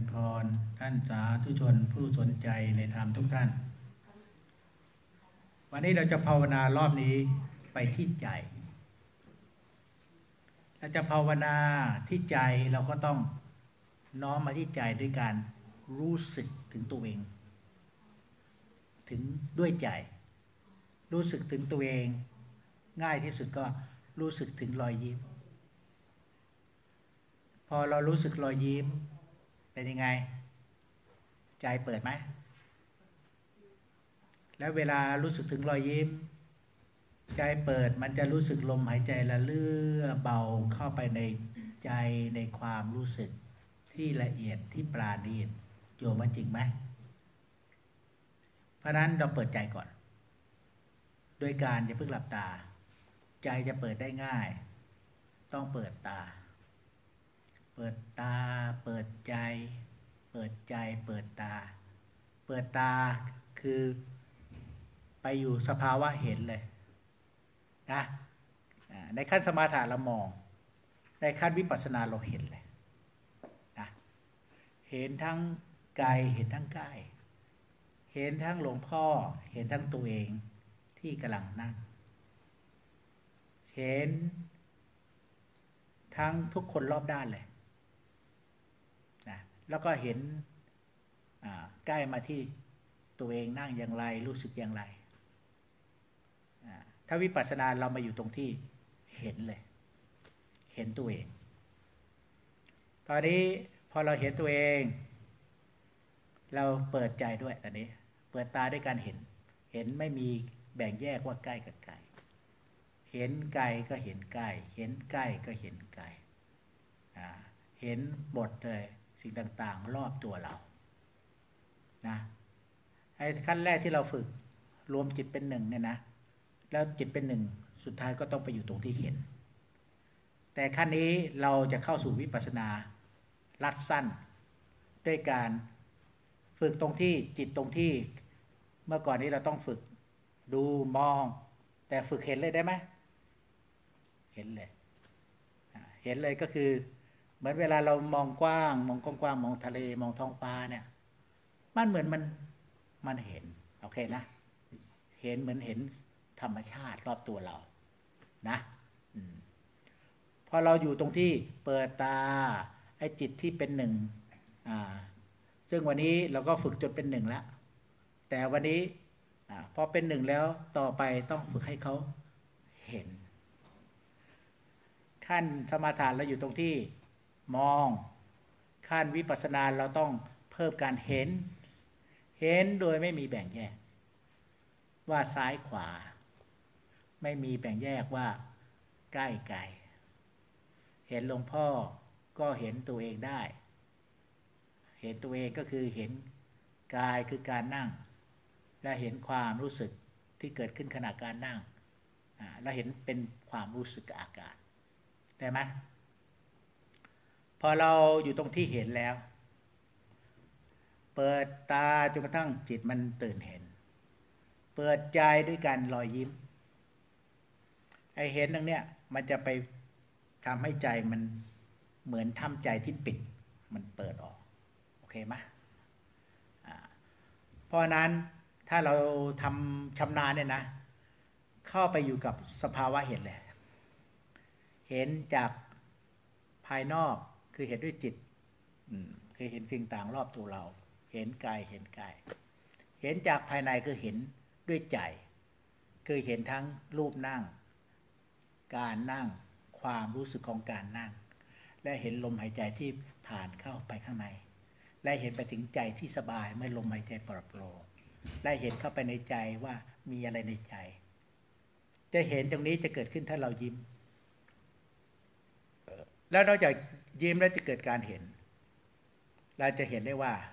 พรท่านสาธุชนผู้สนใจในธรรมทุกท่านวันนี้เราจะภาวนารอบนี้ไปที่ใจเราจะภาวนาที่ใจเราก็ต้องน้อมมาที่ใจด้วยการรู้สึกถึงตัวเองถึงด้วยใจรู้สึกถึงตัวเองง่ายที่สุดก็รู้สึกถึงรอยยิ้มพอเรารู้สึกรอยยิ้มเป็นยังไงใจเปิดไหมแล้วเวลารู้สึกถึงรอยยิ้มใจเปิดมันจะรู้สึกลมหายใจละเลื่อเบาเข้าไปในใจในความรู้สึกที่ละเอียดที่ปราณีตโยมว่าจริงไหมเพราะนั้นเราเปิดใจก่อนโดยการอย่าเพิ่งหลับตาใจจะเปิดได้ง่ายต้องเปิดตาเปิดตาเปิดใจเปิดใจเปิดตาเปิดตาคือไปอยู่สภาวะเห็นเลยนะในขั้นสมาธิเรามองในขั้นวิปัสสนาเราเห็นเลยนะเห็นทั้งกายเห็นทั้งกายเห็นทั้งหลวงพ่อเห็นทั้งตัวเองที่กำลังนั่งเห็นทั้งทุกคนรอบด้านเลยนะแล้วก็เห็นใกล้มาที่ตัวเองนั่งอย่างไรรู้สึกอย่างไรถ้าวิปัสสนาเรามาอยู่ตรงที่เห็นเลยเห็นตัวเองตอนนี้พอเราเห็นตัวเองเราเปิดใจด้วยตอนนี้เปิดตาด้วยการเห็นไม่มีแบ่งแยกว่าใกล้กับไกลเห็นไกลก็เห็นใกล้เห็นใกล้ก็เห็นไกลเห็นหมดเลยสิ่งต่างๆรอบตัวเรานะไอ้ขั้นแรกที่เราฝึกรวมจิตเป็นหนึ่งเนี่ยนะแล้วจิตเป็นหนึ่งสุดท้ายก็ต้องไปอยู่ตรงที่เห็นแต่ขั้นนี้เราจะเข้าสู่วิปัสสนาลัดสั้นด้วยการฝึกตรงที่จิตตรงที่เมื่อก่อนนี้เราต้องฝึกดูมองแต่ฝึกเห็นเลยได้ไหมเห็นเลยเห็นเลยก็คือเหมือนเวลาเรามองกว้างมองกว้างมองทะเลมองท้องฟ้าเนี่ยมันเหมือนมันเห็นโอเคนะเห็นเหมือนเห็นธรรมชาติรอบตัวเรานะพอเราอยู่ตรงที่เปิดตาไอ้จิตที่เป็นหนึ่งซึ่งวันนี้เราก็ฝึกจนเป็นหนึ่งแล้วแต่วันนี้พอเป็นหนึ่งแล้วต่อไปต้องฝึกให้เขาเห็นขั้นสมาธิเราอยู่ตรงที่มองขั้นวิปัสสนาเราต้องเพิ่มการเห็นโดยไม่มีแบ่งแยกว่าซ้ายขวาไม่มีแบ่งแยกว่าใกล้ไกลเห็นหลวงพ่อก็เห็นตัวเองได้เห็นตัวเองก็คือเห็นกายคือการนั่งและเห็นความรู้สึกที่เกิดขึ้นขณะการนั่งและเห็นเป็นความรู้สึกอาการได้ไหมพอเราอยู่ตรงที่เห็นแล้วเปิดตาจนกระทั่งจิตมันตื่นเห็นเปิดใจด้วยการรอยยิ้มไอ้เห็นตรงเนี้ยมันจะไปทำให้ใจมันเหมือนทำใจที่ปิดมันเปิดออกโอเคไหมเพราะนั้นถ้าเราทำชำนาญเนี่ยนะเข้าไปอยู่กับสภาวะเห็นเลยเห็นจากภายนอกคือเห็นด้วยจิตคือเห็นสิ่งต่างรอบตัวเราเห็นกายเห็นกายเห็นจากภายในคือเห็นด้วยใจคือเห็นทั้งรูปนั่งการนั่งความรู้สึกของการนั่งและเห็นลมหายใจที่ผ่านเข้าไปข้างในและเห็นไปถึงใจที่สบายเมื่อลมหายใจปลอดโปร่งและเห็นเข้าไปในใจว่ามีอะไรในใจจะเห็นตรงนี้จะเกิดขึ้นถ้าเรายิ้มแล้วนอกจากยิ้มแล้วจะเกิดการเห็นเราจะเห็นได้ว่า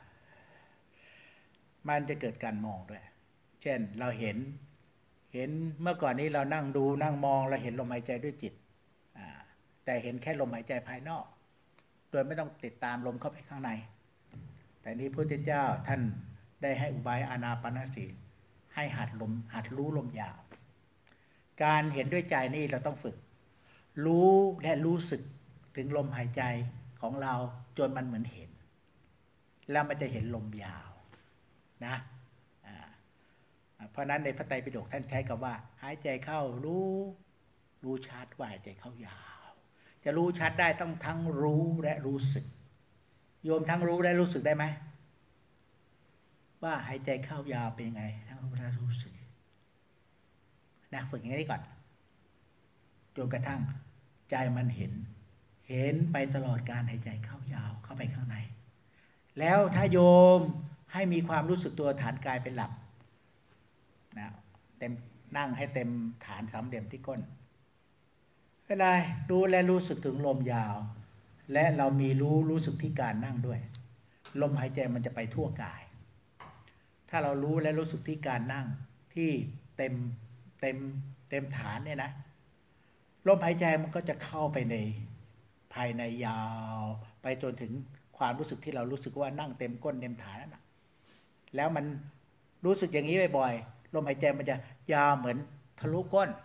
มันจะเกิดการมองด้วยเช่นเราเห็นเมื่อก่อนนี้เรานั่งดูนั่งมองเราเห็นลมหายใจด้วยจิตแต่เห็นแค่ลมหายใจภายนอกโดยไม่ต้องติดตามลมเข้าไปข้างในแต่นี้พระพุทธเจ้าท่านได้ให้อุบายอานาปานสติให้หัดรู้ลมยาวการเห็นด้วยใจนี่เราต้องฝึกรู้และรู้สึกถึงลมหายใจของเราจนมันเหมือนเห็นแล้วมันจะเห็นลมยาวนะเพราะนั้นในพระไตรปิฎกท่านใช้คำว่าหายใจเข้ารู้ชัดว่าหายใจเข้ายาวจะรู้ชัดได้ต้องทั้งรู้และรู้สึกโยมทั้งรู้และรู้สึกได้ไหมว่าหายใจเข้ายาวเป็นยังไงทั้งรู้และรู้สึกนะฝึกอย่างนี้ก่อนจนกระทั่งใจมันเห็นไปตลอดการหายใจเข้ายาวเข้าไปข้างในแล้วถ้าโยมให้มีความรู้สึกตัวฐานกายเป็นหลักนะเต็มนั่งให้เต็มฐานสามเหลี่ยมที่ก้นก็ได้รู้และรู้สึกถึงลมยาวและเรามีรู้สึกที่การนั่งด้วยลมหายใจมันจะไปทั่วกายถ้าเรารู้และรู้สึกที่การนั่งที่เต็มฐานเนี่ยนะลมหายใจมันก็จะเข้าไปในภายในยาวไปจนถึงความรู้สึกที่เรารู้สึกว่านั่งเต็มก้นเต็มฐานนั่นนะแล้วมันรู้สึกอย่างนี้บ่อยๆลมหายใจมันจะยาวเหมือนทะลุก้น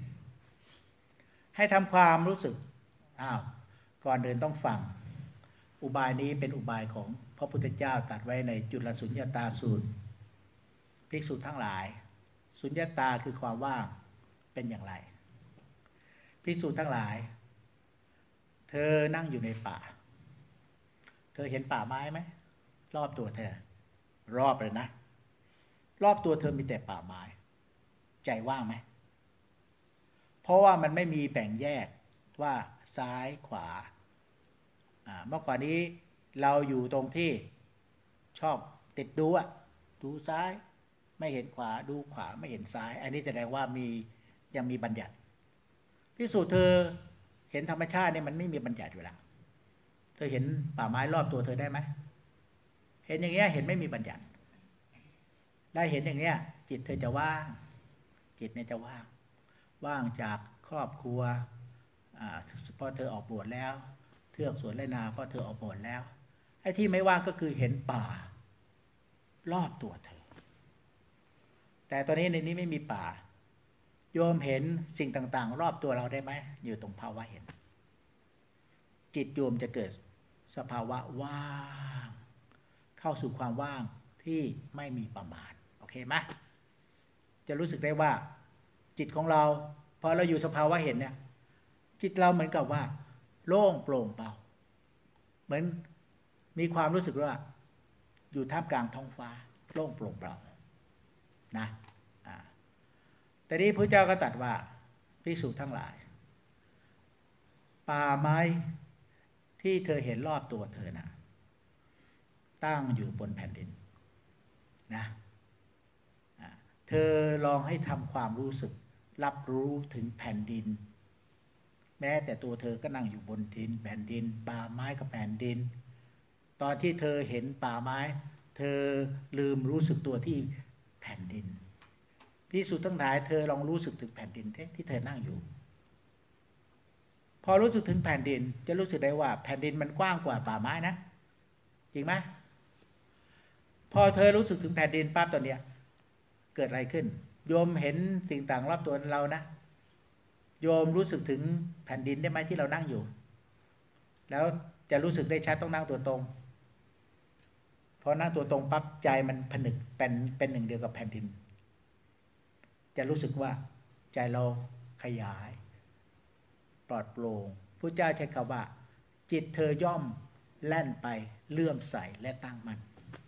ให้ทำความรู้สึกก่อนเดินต้องฟังอุบายนี้เป็นอุบายของพระพุทธเจ้าตรัสไว้ในจุลสุญญตาสูตรภิกษุทั้งหลายสุญญตาคือความว่างเป็นอย่างไรภิกษุทั้งหลายเธอนั่งอยู่ในป่าเธอเห็นป่าไม้ไหมรอบตัวเธอรอบเลยนะรอบตัวเธอมีแต่ป่าไม้ใจว่างไหมเพราะว่ามันไม่มีแบ่งแยกว่าซ้ายขวาเมื่อก่อนนี้เราอยู่ตรงที่ชอบติดดูซ้ายไม่เห็นขวาดูขวาไม่เห็นซ้ายอันนี้แสดงว่ายังมีบัญญัติพิสูจน์เธอเห็นธรรมชาติเนี่ยมันไม่มีบัญญัติอยู่แล้วเธอเห็นป่าไม้รอบตัวเธอได้ไหมเห็นอย่างเงี้ยเห็นไม่มีบัญญัติได้เห็นอย่างเนี้ยจิตเธอจะว่างจิตเนี่ยจะว่างจากครอบครัวเพราะเธอออกบวชแล้วเทือกสวนไรนาเพราะเธอออกบวชแล้วไอ้ที่ไม่ว่างก็คือเห็นป่ารอบตัวเธอแต่ตอนนี้ในนี้ไม่มีป่าโยมเห็นสิ่งต่างๆรอบตัวเราได้ไหมอยู่ตรงภาวะเห็นจิตโยมจะเกิดสภาวะว่างเข้าสู่ความว่างที่ไม่มีประมาณโอเคไหมจะรู้สึกได้ว่าจิตของเราพอเราอยู่สภาวะเห็นเนี่ยจิตเราเหมือนกับว่าโล่งโปร่งเบาเหมือนมีความรู้สึกว่าอยู่ท่ามกลางท้องฟ้าโล่งโปร่งเบานะแต่นี้พระเจ้าก็ตรัสว่าภิกษุทั้งหลายป่าไม้ที่เธอเห็นรอบตัวเธอนะตั้งอยู่บนแผ่นดินนะเธอลองให้ทำความรู้สึกรับรู้ถึงแผ่นดินแม้แต่ตัวเธอก็นั่งอยู่บนดินแผ่นดินป่าไม้กับแผ่นดินตอนที่เธอเห็นป่าไม้เธอลืมรู้สึกตัวที่แผ่นดินภิกษุทั้งหลายเธอลองรู้สึกถึงแผ่นดินที่เธอนั่งอยู่พอรู้สึกถึงแผ่นดินจะรู้สึกได้ว่าแผ่นดินมันกว้างกว่าป่าไม้นะจริงไหมพอเธอรู้สึกถึงแผ่นดินปั๊บตอนเนี้ยเกิดอะไรขึ้นโยมเห็นสิ่งต่างรอบตัวเรานะโยมรู้สึกถึงแผ่นดินได้ไหมที่เรานั่งอยู่แล้วจะรู้สึกได้ชัดต้องนั่งตัวตรงพอนั่งตัวตรงปั๊บใจมันผนึกเป็นหนึ่งเดียวกับแผ่นดินจะรู้สึกว่าใจเราขยายปลอดโปร่งพระเจ้าใช้คำว่าจิตเธอย่อมแล่นไปเลื่อมใสและตั้งมั่น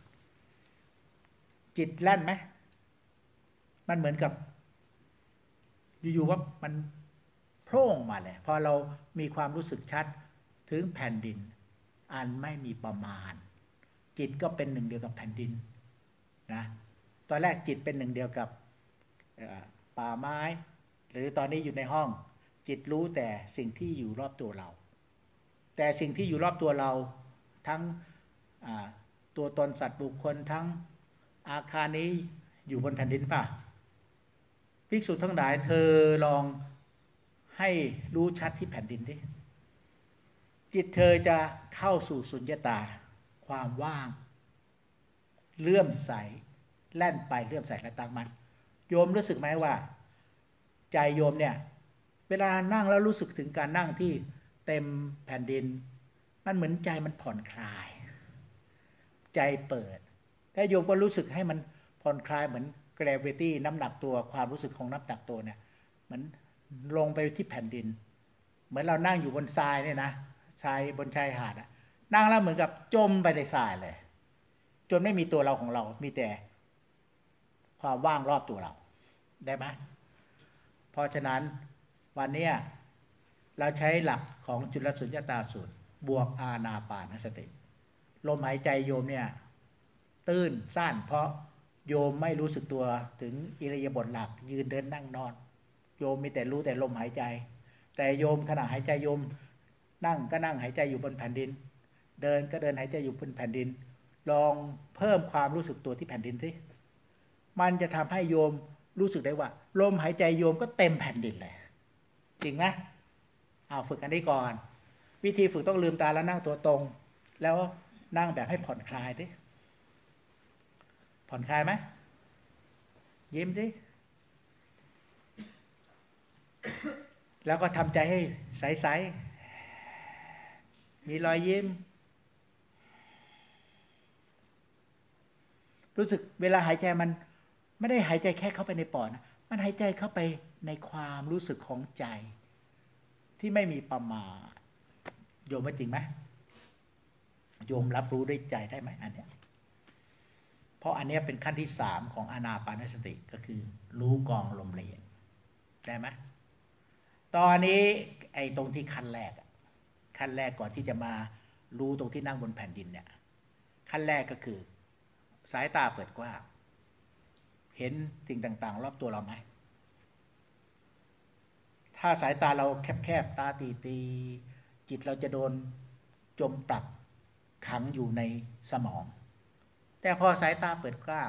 จิตแล่นไหมมันเหมือนกับอยู่ๆว่ามันโผล่มาเลยพอเรามีความรู้สึกชัดถึงแผ่นดินอันไม่มีประมาณจิตก็เป็นหนึ่งเดียวกับแผ่นดินนะตอนแรกจิตเป็นหนึ่งเดียวกับป่าไม้หรือตอนนี้อยู่ในห้องจิตรู้แต่สิ่งที่อยู่รอบตัวเราแต่สิ่งที่อยู่รอบตัวเราทั้งตัวตนสัตว์บุคคลทั้งอาคารนี้อยู่บนแผ่นดินป่ะภิกษุทั้งหลายเธอลองให้รู้ชัดที่แผ่นดินดิจิตเธอจะเข้าสู่สุญญตาความว่างเลื่อมใสแล่นไปเลื่อมใสและตั้งมั่นโยมรู้สึกไหมว่าใจโยมเนี่ยเวลานั่งแล้วรู้สึกถึงการนั่งที่เต็มแผ่นดินมันเหมือนใจมันผ่อนคลายใจเปิดแล้วโยมก็รู้สึกให้มันผ่อนคลายเหมือน gravity น้ำหนักตัวความรู้สึกของน้ำหนักตัวเนี่ยมันลงไปที่แผ่นดินเหมือนเรานั่งอยู่บนทรายเนี่ยนะทรายบนชายหาดอะนั่งแล้วเหมือนกับจมไปในทรายเลยจนไม่มีตัวเราของเรามีแต่ความว่างรอบตัวเราได้ไหมเพราะฉะนั้นวันนี้เราใช้หลักของจุลสุญญตาสูตรบวกอานาปานสติลมหายใจโยมเนี่ยตื้นสั้นเพราะโยมไม่รู้สึกตัวถึงอิริยาบถหลักยืนเดินนั่งนอนโยมมีแต่รู้แต่ลมหายใจแต่โยมขณะหายใจโยมนั่งก็นั่งหายใจอยู่บนแผ่นดินเดินก็เดินหายใจอยู่บนแผ่นดินลองเพิ่มความรู้สึกตัวที่แผ่นดินสิมันจะทำให้โยมรู้สึกได้ว่าลมหายใจโยมก็เต็มแผ่นดินเลยจริงไหมเอาฝึกอันนี้ก่อนวิธีฝึกต้องลืมตาแล้วนั่งตัวตรงแล้วนั่งแบบให้ผ่อนคลายดิผ่อนคลายไหมยิ้มดิแล้วก็ทำใจให้ใสๆมีรอยยิ้มรู้สึกเวลาหายใจมันไม่ได้หายใจแค่เข้าไปในปอดนะมันหายใจเข้าไปในความรู้สึกของใจที่ไม่มีประมาทโยมว่าจริงไหมโยมรับรู้ด้วยใจได้ไหมอันเนี้ยเพราะอันนี้เป็นขั้นที่3ของอานาปานสติก็คือรู้กองลมละเอียดได้ไหมตอนนี้ไอ้ตรงที่ขั้นแรกก่อนที่จะมารู้ตรงที่นั่งบนแผ่นดินเนี่ยขั้นแรกก็คือสายตาเปิดกว้างเห็นสิ่งต่างๆรอบตัวเราไหมถ้าสายตาเราแคบๆตาตีๆจิตเราจะโดนจมปลักขังอยู่ในสมองแต่พอสายตาเปิดกว้าง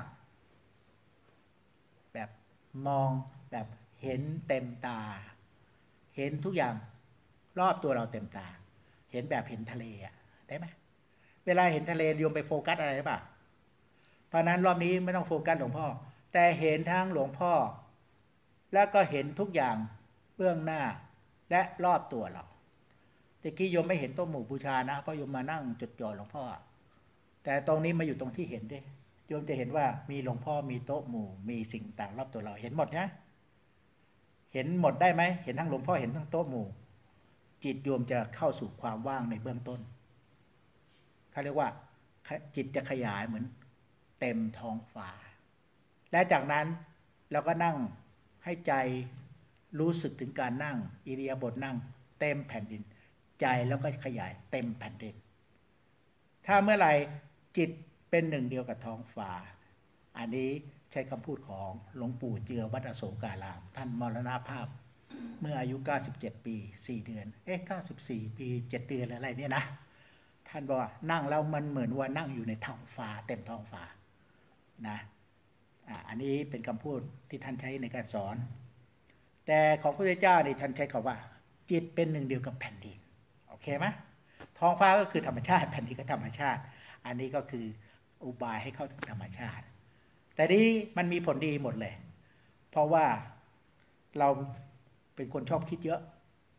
แบบมองแบบเห็นเต็มตาเห็นทุกอย่างรอบตัวเราเต็มตาเห็นแบบเห็นทะเลอะได้ไหมเวลาเห็นทะเลโยมไปโฟกัสอะไรหรือเปล่าเพราะนั้นรอบนี้ไม่ต้องโฟกัสหลวงพ่อแต่เห็นทั้งหลวงพ่อแล้วก็เห็นทุกอย่างเบื้องหน้าและรอบตัวเราตะกี้โยมไม่เห็นโต๊ะหมู่บูชานะเพราะโยมมานั่งจดจ่อหลวงพ่อแต่ตรงนี้มาอยู่ตรงที่เห็นดิโยมจะเห็นว่ามีหลวงพ่อมีโต๊ะหมู่มีสิ่งต่างรอบตัวเราเห็นหมดนะเห็นหมดได้ไหมเห็นทั้งหลวงพ่อเห็นทั้งโต๊ะหมู่จิตโยมจะเข้าสู่ความว่างในเบื้องต้นเขาเรียกว่าจิตจะขยายเหมือนเต็มท้องฟ้าและจากนั้นเราก็นั่งให้ใจรู้สึกถึงการนั่งอิริยาบถนั่งเต็มแผ่นดินใจแล้วก็ขยายเต็มแผ่นดินถ้าเมื่อไหร่จิตเป็นหนึ่งเดียวกับท้องฟ้าอันนี้ใช้คำพูดของหลวงปู่เจือวัดอโศการามท่านมรณภาพเมื่ออายุ97ปี4เดือน94ปี7เดือนอะไรเนี่ยนะท่านบอกว่านั่งแล้วมันเหมือนว่านั่งอยู่ในท้องฟ้าเต็มท้องฟ้านะอันนี้เป็นคำพูดที่ท่านใช้ในการสอนแต่ของพระพุทธเจ้านี่ท่านใช้คำว่าจิตเป็นหนึ่งเดียวกับแผ่นดินโอเคไหมท้องฟ้าก็คือธรรมชาติแผ่นดินก็ธรรมชาติอันนี้ก็คืออุบายให้เข้าถึงธรรมชาติแต่นี้มันมีผลดีหมดเลยเพราะว่าเราเป็นคนชอบคิดเยอะ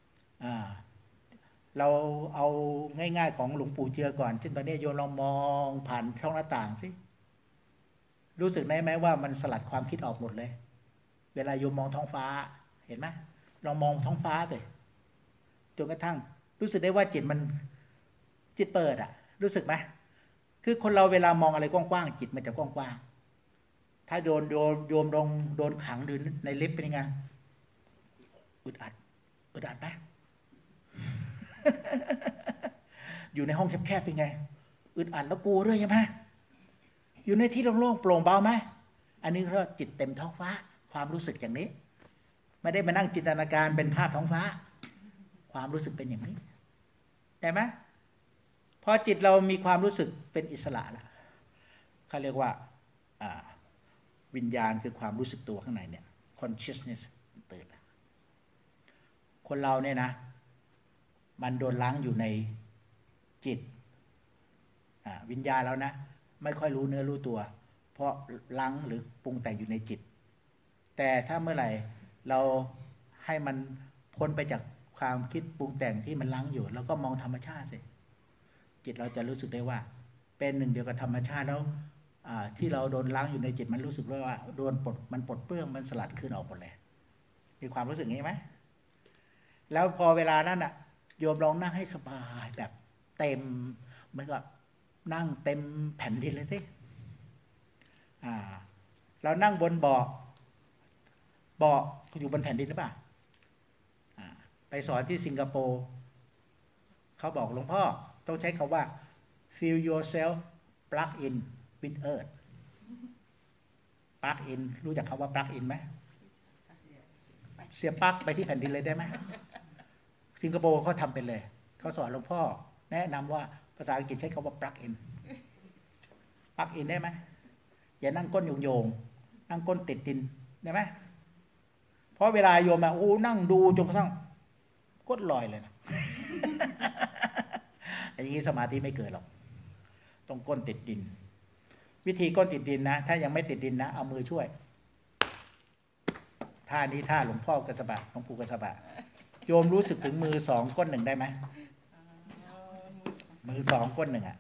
เราเอาง่ายๆของหลวงปู่เจือก่อนเช่นตอนนี้โยมลองมองผ่านช่องหน้าต่างสิรู้สึกได้ไหมว่ามันสลัดความคิดออกหมดเลยเวลาโยมมองท้องฟ้าเห็นไหมลองมองท้องฟ้าเลยจนกระทั่งรู้สึกได้ว่าจิตเปิดอะรู้สึกไหมคือคนเราเวลามองอะไรกว้างๆจิตมันจะกว้างๆถ้าโยมโดนขังอยู่ในลิฟต์เป็นยังไงอึดอัดไหม อยู่ในห้องแคบๆเป็นไงอึดอัดแล้วกลัวด้วยใช่ไหมอยู่ในที่โล่งๆโปร่งเบาไหมอันนี้เรียกว่าจิตเต็มท้องฟ้าความรู้สึกอย่างนี้ไม่ได้มานั่งจินตนาการเป็นภาพท้องฟ้าความรู้สึกเป็นอย่างนี้ได้ไหมพอจิตเรามีความรู้สึกเป็นอิสระแล้วเขาเรียกว่าวิญญาณคือความรู้สึกตัวข้างในเนี่ย consciousness ตื่นคนเราเนี่ยนะมันโดนล้างอยู่ในจิตวิญญาณแล้วนะไม่ค่อยรู้เนื้อรู้ตัวเพราะล้างหรือปรุงแต่งอยู่ในจิตแต่ถ้าเมื่อไหร่เราให้มันพ้นไปจากความคิดปรุงแต่งที่มันล้างอยู่แล้วก็มองธรรมชาติสิจิตเราจะรู้สึกได้ว่าเป็นหนึ่งเดียวกับธรรมชาติแล้วที่เราโดนล้างอยู่ในจิตมันรู้สึกว่าโดนมันปลดเปลื้องมันสลัดขึ้นออกหมดเลยมีความรู้สึกงี้ไหมแล้วพอเวลานั้นอ่ะโยมลองนั่งให้สบายแบบเต็มเหมือนกับนั่งเต็มแผ่นดินเลยสิเรานั่งบนเบาะอยู่บนแผ่นดินหรือเปล่าไปสอนที่สิงคโปร์เขาบอกหลวงพ่อต้องใช้คำว่า feel yourself plug in with earth plug in รู้จักคำว่า plug in ไหมเสียบปลั๊กไปที่แผ่นดินเลยได้ไหมสิงคโปร์เขาทำเป็นเลยเขาสอนหลวงพ่อแนะนำว่าภาษาอังกฤษใช้คำว่า plug in plug in ได้ไหมอย่านั่งก้นโยงๆนั่งก้นติดดินได้ไหมเพราะเวลาโยมโอ้นั่งดูจนกระทั่งก้นลอยเลยนะอย่างนี้สมาธิไม่เกิดหรอกต้องก้นติดดินวิธีก้นติดดินนะถ้ายังไม่ติดดินนะเอามือช่วยท่านี้ท่าหลวงพ่อกสบะหลวงปู่กสบะโยมรู้สึกถึงมือสองก้นหนึ่งได้ไหมมือสองก้นหนึ่ง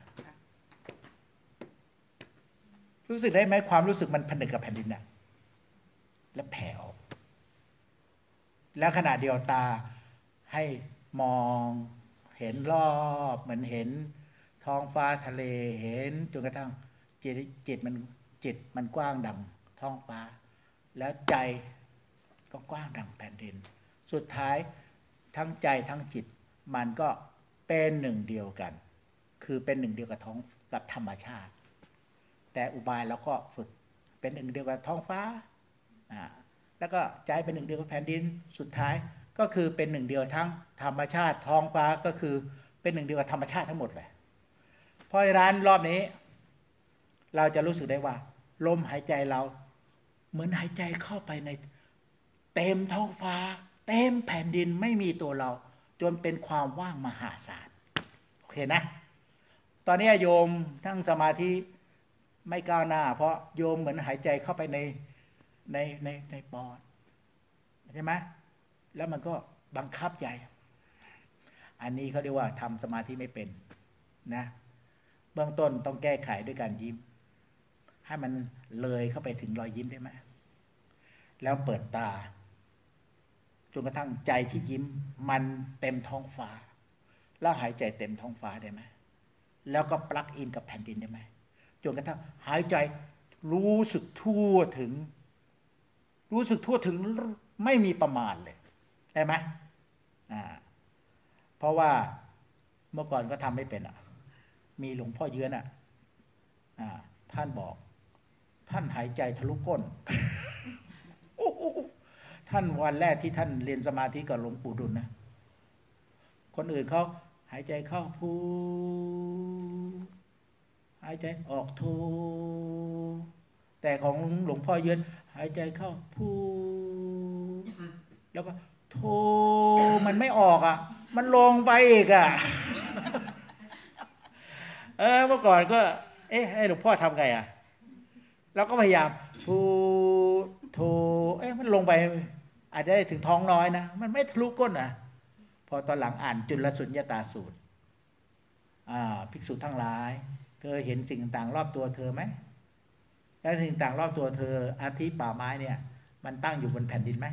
รู้สึกได้ไหมความรู้สึกมันผนึกกับแผ่นดินแล้วแผ่ออกแล้วขณะเดียวตาให้มองเห็นรอบเหมือนเห็นท้องฟ้าทะเลเห็นจนกระทั่งจิตมันกว้างดังท้องฟ้าแล้วใจก็กว้างดังแผ่นดินสุดท้ายทั้งใจทั้งจิตมันก็เป็นหนึ่งเดียวกันคือเป็นหนึ่งเดียวกับธรรมชาติแต่อุบายเราก็ฝึกเป็นหนึ่งเดียวกับท้องฟ้าแล้วก็ใจเป็นหนึ่งเดียวกับแผ่นดินสุดท้ายก็คือเป็นหนึ่งเดียวทั้งธรรมชาติท้องฟ้าก็คือเป็นหนึ่งเดียวกับธรรมชาติทั้งหมดเลยเพราะฉะนั้นรอบนี้เราจะรู้สึกได้ว่าลมหายใจเราเหมือนหายใจเข้าไปในเต็มท้องฟ้าเต็มแผ่นดินไม่มีตัวเราจนเป็นความว่างมหาศาลโอเคนะตอนนี้โยมนั่งสมาธิไม่ก้าวหน้าเพราะโยมเหมือนหายใจเข้าไปในปอดใช่ไหมแล้วมันก็บังคับใจอันนี้เขาเรียกว่าทำสมาธิไม่เป็นนะเบื้องต้นต้องแก้ไขด้วยการยิ้มให้มันเลยเข้าไปถึงรอยยิ้มได้ไหมแล้วเปิดตาจนกระทั่งใจที่ยิ้มมันเต็มท้องฟ้าแล้วหายใจเต็มท้องฟ้าได้ไหมแล้วก็ปลั๊กอินกับแผ่นดินได้ไหมจนกระทั่งหายใจรู้สึกทั่วถึงไม่มีประมาณเลยได้ไหมเพราะว่าเมื่อก่อนก็ทำไม่เป็นมีหลวงพ่อเยือนท่านบอกท่านหายใจทะลุก้น ท่านวันแรกที่ท่านเรียนสมาธิกับหลวงปู่ดุลนะคนอื่นเขาหายใจเข้าพูหายใจออกโทแต่ของหลวงพ่อเยือนหายใจเข้าพูแล้วก็โทมันไม่ออกมันลงไปอีกเมื่อก่อนก็ให้หลวงพ่อทำไงแล้วก็พยายามพูโทมันลงไปอาจจะได้ถึงท้องน้อยนะมันไม่ทะลุก้นพอตอนหลังอ่านจุลสุญญตาสูตรภิกษุทั้งหลายเธอเห็นสิ่งต่างๆรอบตัวเธอไหมและสิ่งต่างๆรอบตัวเธออาทิป่าไม้เนี่ยมันตั้งอยู่บนแผ่นดินไหม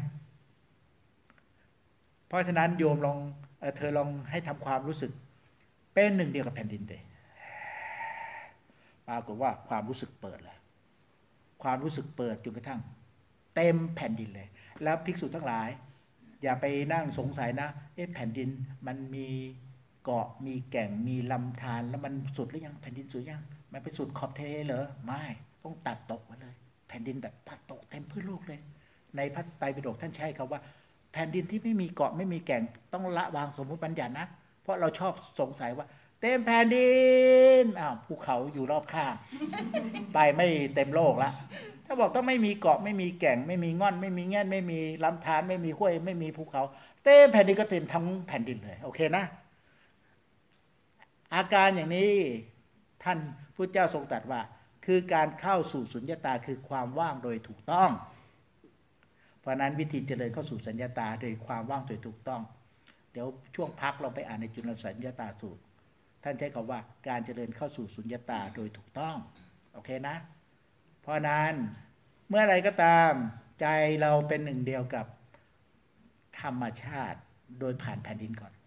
เพราะฉะนั้นโยมเธอลองให้ทำความรู้สึกเป็นหนึ่งเดียวกับแผ่นดินเลยปรากฏว่าความรู้สึกเปิดเลยความรู้สึกเปิดจนกระทั่งเต็มแผ่นดินเลยแล้วภิกษุทั้งหลายอย่าไปนั่งสงสัยนะแผ่นดินมันมีเกาะมีแก่งมีลำธารแล้วมันสุดหรือยังแผ่นดินสุดยังมันไปสุดขอบทะเลเหรอไม่ต้องตัดตกมาเลยแผ่นดินแบบตัดตกเต็มพื้นโลกเลยในพระไตรปิฎกท่านใช้คำว่าแผ่นดินที่ไม่มีเกาะไม่มีแก่งต้องละวางสมมุติบัญญัตินะเพราะเราชอบสงสัยว่าเต็มแผ่นดินภูเขาอยู่รอบข้างไปไม่เต็มโลกละถ้าบอกต้องไม่มีเกาะไม่มีแก่งไม่มีง่อนไม่มีแง่นไม่มีลำธารไม่มีห้วยไม่มีภูเขาเต็มแผ่นดินก็เต็มทั้งแผ่นดินเลยโอเคนะอาการอย่างนี้ท่านพุทธเจ้าทรงตรัสว่าคือการเข้าสู่สุญญตาคือความว่างโดยถูกต้องเพราะนั้นวิธีเจริญเข้าสู่สุญญตาโดยความว่างโดยถูกต้องเดี๋ยวช่วงพักเราไปอ่านในจุลสัญญตาสูตรท่านใช้คำว่าการเจริญเข้าสู่สุญญตาโดยถูกต้องโอเคนะเพราะนั้นเมื่อไรก็ตามใจเราเป็นหนึ่งเดียวกับธรรมชาติโดยผ่านแผ่นดินก่อน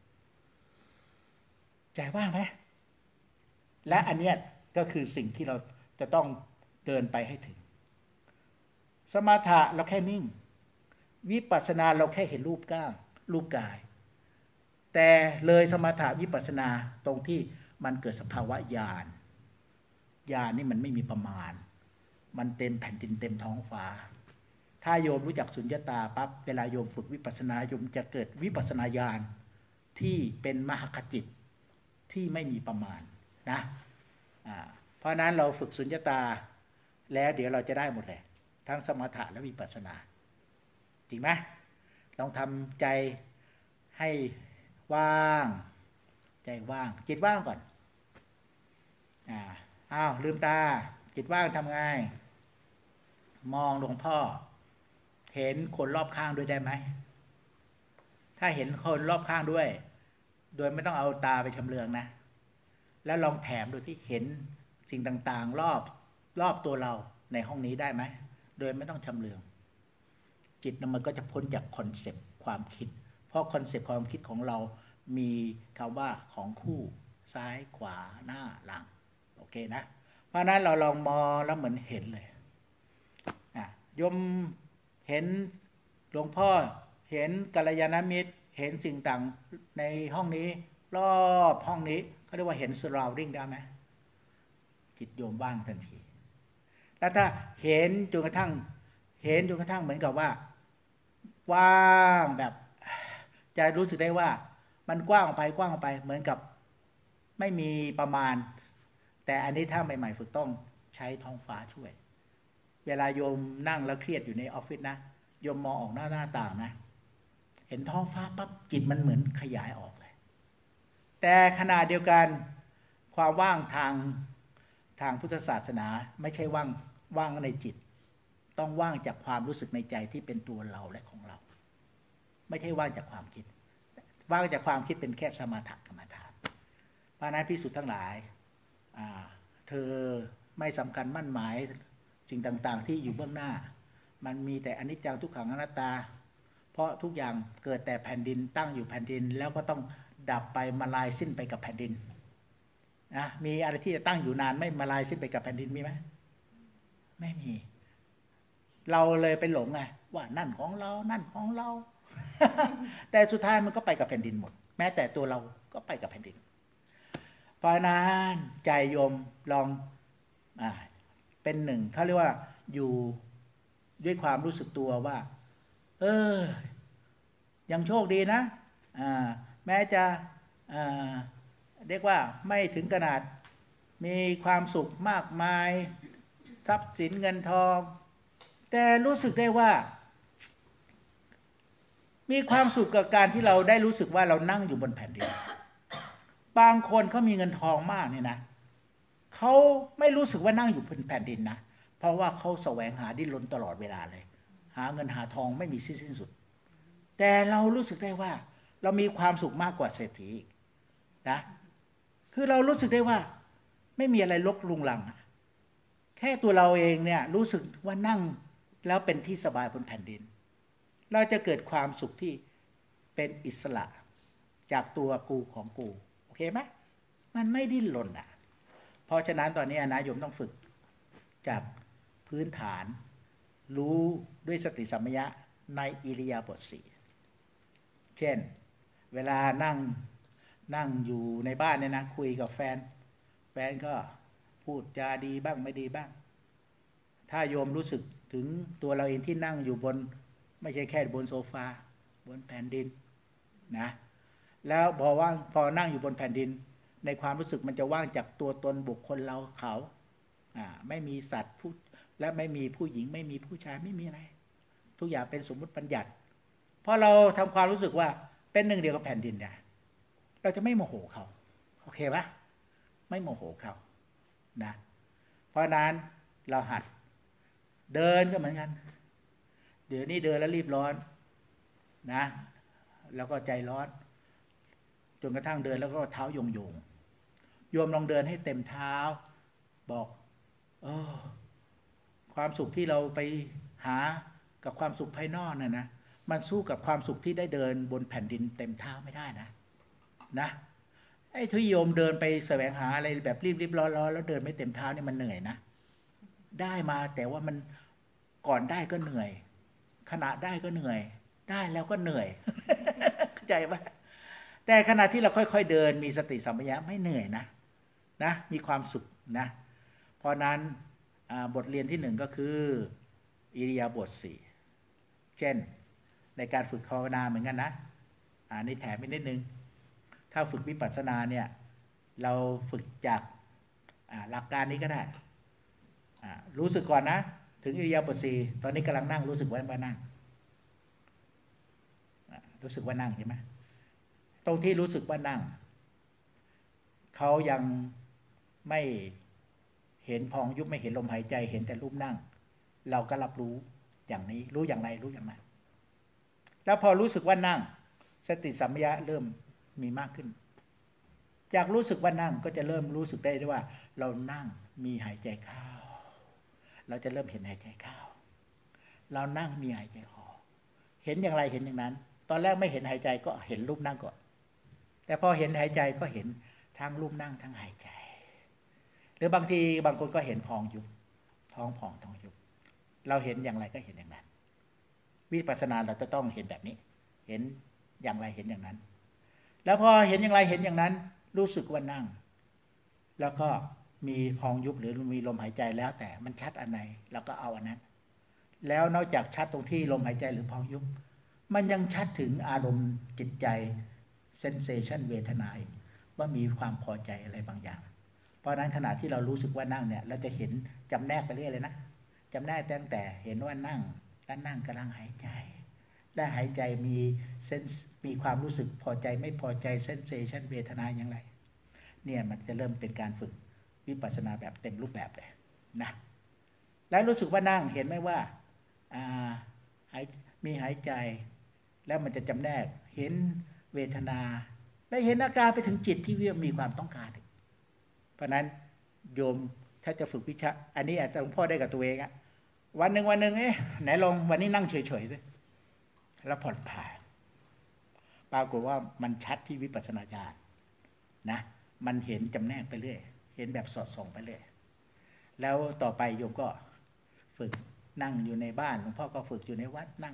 ใจว่างไหมและอันเนี้ยก็คือสิ่งที่เราจะต้องเดินไปให้ถึงสมถะเราแค่นิ่งวิปัสสนาเราแค่เห็นรูปกายแต่เลยสมถะวิปัสสนาตรงที่มันเกิดสภาวะญาณนี่มันไม่มีประมาณมันเต็มแผ่นดินเต็มท้องฟ้าถ้าโยมรู้จักสุญญตาปั๊บเวลาโยมฝึกวิปัสสนาโยมจะเกิดวิปัสสนาญาณที่เป็นมหคจิตที่ไม่มีประมาณนะเพราะนั้นเราฝึกสุญญตาแล้วเดี๋ยวเราจะได้หมดเลยทั้งสมถะและวิปัสสนาจริงไหมลองทำใจให้ว่างใจว่างจิตว่างก่อนอ้าวลืมตาจิตว่างทำไงมองหลวงพ่อเห็นคนรอบข้างด้วยได้ไหมถ้าเห็นคนรอบข้างด้วยโดยไม่ต้องเอาตาไปชำเลืองนะแล้วลองแถมดูที่เห็นสิ่งต่างๆรอบตัวเราในห้องนี้ได้ไหมโดยไม่ต้องชำเลืองจิตมันก็จะพ้นจากคอนเซปต์ความคิดเพราะคอนเซปต์ความคิดของเรามีคำว่าของคู่ซ้ายขวาหน้าหลังโอเคนะเพราะนั้นเราลองมองแล้วเหมือนเห็นเลยโยมเห็นหลวงพ่อเห็นกัลยาณมิตรเห็นสิ่งต่างในห้องนี้รอบห้องนี้เขาเรียกว่าเห็น surrounding ได้ไหมจิตโยมว่างทันทีแล้วถ้าเห็นจนกระทั่งเหมือนกับว่าว่างแบบจะรู้สึกได้ว่ามันกว้างออกไปเหมือนกับไม่มีประมาณแต่อันนี้ถ้าใหม่ๆฝึกต้องใช้ท้องฟ้าช่วยเวลาโยมนั่งแล้วเครียดอยู่ในออฟฟิศนะโยมมองออกหน้าต่างนะเห็นท้องฟ้าปั๊บจิตมันเหมือนขยายออกเลยแต่ขณะเดียวกันความว่างทางพุทธศาสนาไม่ใช่ว่างในจิตต้องว่างจากความรู้สึกในใจที่เป็นตัวเราและของเราไม่ใช่ว่างจากความคิดว่างจากความคิดเป็นแค่สมถกรรมฐานเพราะนั้นภิกษุทั้งหลายเธอไม่สำคัญมั่นหมายสิ่งต่างๆที่อยู่เบื้องหน้ามันมีแต่อนิจจังทุกขังอนัตตาเพราะทุกอย่างเกิดแต่แผ่นดินตั้งอยู่แผ่นดินแล้วก็ต้องดับไปมาลายสิ้นไปกับแผ่นดินนะมีอะไรที่จะตั้งอยู่นานไม่มาลายสิ้นไปกับแผ่นดินมีไหมไม่มีเราเลยไปหลงไงว่านั่นของเรานั่นของเรา แต่สุดท้ายมันก็ไปกับแผ่นดินหมดแม้แต่ตัวเราก็ไปกับแผ่นดินเพราะนั้นใจโยมลองเป็นหนึ่งเขาเรียกว่าอยู่ด้วยความรู้สึกตัวว่ายังโชคดีนะแม้จะเรียกว่าไม่ถึงขนาดมีความสุขมากมายทรัพย์สินเงินทองแต่รู้สึกได้ว่ามีความสุขกับการที่เราได้รู้สึกว่าเรานั่งอยู่บนแผ่นดินบางคนเขามีเงินทองมากเนี่ยนะเขาไม่รู้สึกว่านั่งอยู่บนแผ่นดินนะเพราะว่าเขาแสวงหาดิ้นรนตลอดเวลาเลยหาเงินหาทองไม่มีสิ้นสุดแต่เรารู้สึกได้ว่าเรามีความสุขมากกว่าเศรษฐีนะคือเรารู้สึกได้ว่าไม่มีอะไรลกลุงลังแค่ตัวเราเองเนี่ยรู้สึกว่านั่งแล้วเป็นที่สบายบนแผ่นดินเราจะเกิดความสุขที่เป็นอิสระจากตัวกูของกูโอเคไหมมันไม่ดิ้นรนเพราะฉะนั้นตอนนี้นะโยมต้องฝึกจากพื้นฐานรู้ด้วยสติสัมปชัญญะในอิริยาบถสี่เช่นเวลานั่งอยู่ในบ้านเนี่ยนะคุยกับแฟนก็พูดจาดีบ้างไม่ดีบ้างถ้าโยมรู้สึกถึงตัวเราเองที่นั่งอยู่บนไม่ใช่แค่บนโซฟาบนแผ่นดินนะแล้วพอนั่งอยู่บนแผ่นดินในความรู้สึกมันจะว่างจากตัวตนบุคคลเราเขาไม่มีสัตว์และไม่มีผู้หญิงไม่มีผู้ชายไม่มีอะไรทุกอย่างเป็นสมมุติบัญญัติเพราะเราทำความรู้สึกว่าเป็นหนึ่งเดียวกับแผ่นดินเนี่ยเราจะไม่โมโหเขาโอเคปะไม่โมโหเขานะเพราะนั้นเราหัดเดินก็เหมือนกันเดี๋ยวนี้เดินแล้วรีบร้อนนะแล้วก็ใจร้อนจนกระทั่งเดินแล้วก็เท้าโยงโยมลองเดินให้เต็มเท้าบอกความสุขที่เราไปหากับความสุขภายนอกน่ะนะมันสู้กับความสุขที่ได้เดินบนแผ่นดินเต็มเท้าไม่ได้นะไอ้ที่โยมเดินไปแสวงหาอะไรแบบรีบๆร้อนๆแล้วเดินไม่เต็มเท้านี่มันเหนื่อยนะได้มาแต่ว่ามันก่อนได้ก็เหนื่อยขณะได้ก็เหนื่อยได้แล้วก็เหนื่อย เข้าใจไหมแต่ขณะที่เราค่อยๆเดินมีสติสัมปชัญญะไม่เหนื่อยนะมีความสุขนะเพราะนั้นบทเรียนที่หนึ่งก็คืออิริยาบถสี่เช่นในการฝึกภาวนาเหมือนกันนะนี่แถมอีกนิดนึงถ้าฝึกวิปัสสนาเนี่ยเราฝึกจากหลักการนี้ก็ได้รู้สึกก่อนนะถึงอิริยาบถสี่ตอนนี้กำลังนั่งรู้สึกว่านั่งรู้สึกว่านั่งใช่ไหมตรงที่รู้สึกว่านั่งเขายังไม่เห็นพองยุบไม่เห็นลมหายใจเห็นแต่รูปนั่งเราก็รับรู้อย่างนี้รู้อย่างไรรู้อย่างนั้นแล้วพอรู้สึกว่านั่งสติสัมปชัญญะเริ่มมีมากขึ้นจากรู้สึกว่านั่งก็จะเริ่มรู้สึกได้ว่าเรานั่งมีหายใจเข้าเราจะเริ่มเห็นหายใจเข้าเรานั่งมีหายใจออกเห็นอย่างไรเห็นอย่างนั้นตอนแรกไม่เห็นหายใจก็เห็นรูปนั่งก่อนแต่พอเห็นหายใจก็เห็นทั้งรูปนั่งทั้งหายใจหรือบางทีบางคนก็เห็นพองยุบท้องพองท้องยุบเราเห็นอย่างไรก็เห็นอย่างนั้นวิปัสสนาเราจะต้องเห็นแบบนี้เห็นอย่างไรเห็นอย่างนั้นแล้วพอเห็นอย่างไรเห็นอย่างนั้นรู้สึกว่านั่งแล้วก็มีพองยุบหรือมีลมหายใจแล้วแต่มันชัดอันไหนเราก็เอาอันนั้นแล้วนอกจากชัดตรงที่ลมหายใจหรือพองยุบมันยังชัดถึงอารมณ์จิตใจเซนเซชันเวทนาว่ามีความพอใจอะไรบางอย่างเพราะนั้นขณะที่เรารู้สึกว่านั่งเนี่ยเราจะเห็นจำแนกไปเรื่อยเลยนะจำแนกตั้งแต่เห็นว่านั่งและนั่งกำลังหายใจและหายใจมีความรู้สึกพอใจไม่พอใจเซนเซชันเวทนาอย่างไรเนี่ยมันจะเริ่มเป็นการฝึกวิปัสสนาแบบเต็มรูปแบบเลยนะแล้วรู้สึกว่านั่งเห็นไหมว่ามีหายใจแล้วมันจะจำแนกเห็นเวทนาและเห็นอาการไปถึงจิตที่มีความต้องการเพราะนั้นโยมถ้าจะฝึกวิชาอันนี้อาจจะหลวงพ่อได้กับตัวเองอะวันหนึ่งไหนลองวันนี้นั่งเฉยๆสิแล้วผ่อนคลายปรากฏว่ามันชัดที่วิปัสสนาญาณนะมันเห็นจำแนกไปเรื่อยเห็นแบบสอดส่องไปเรื่อยแล้วต่อไปโยมก็ฝึกนั่งอยู่ในบ้านหลวงพ่อก็ฝึกอยู่ในวัดนั่ง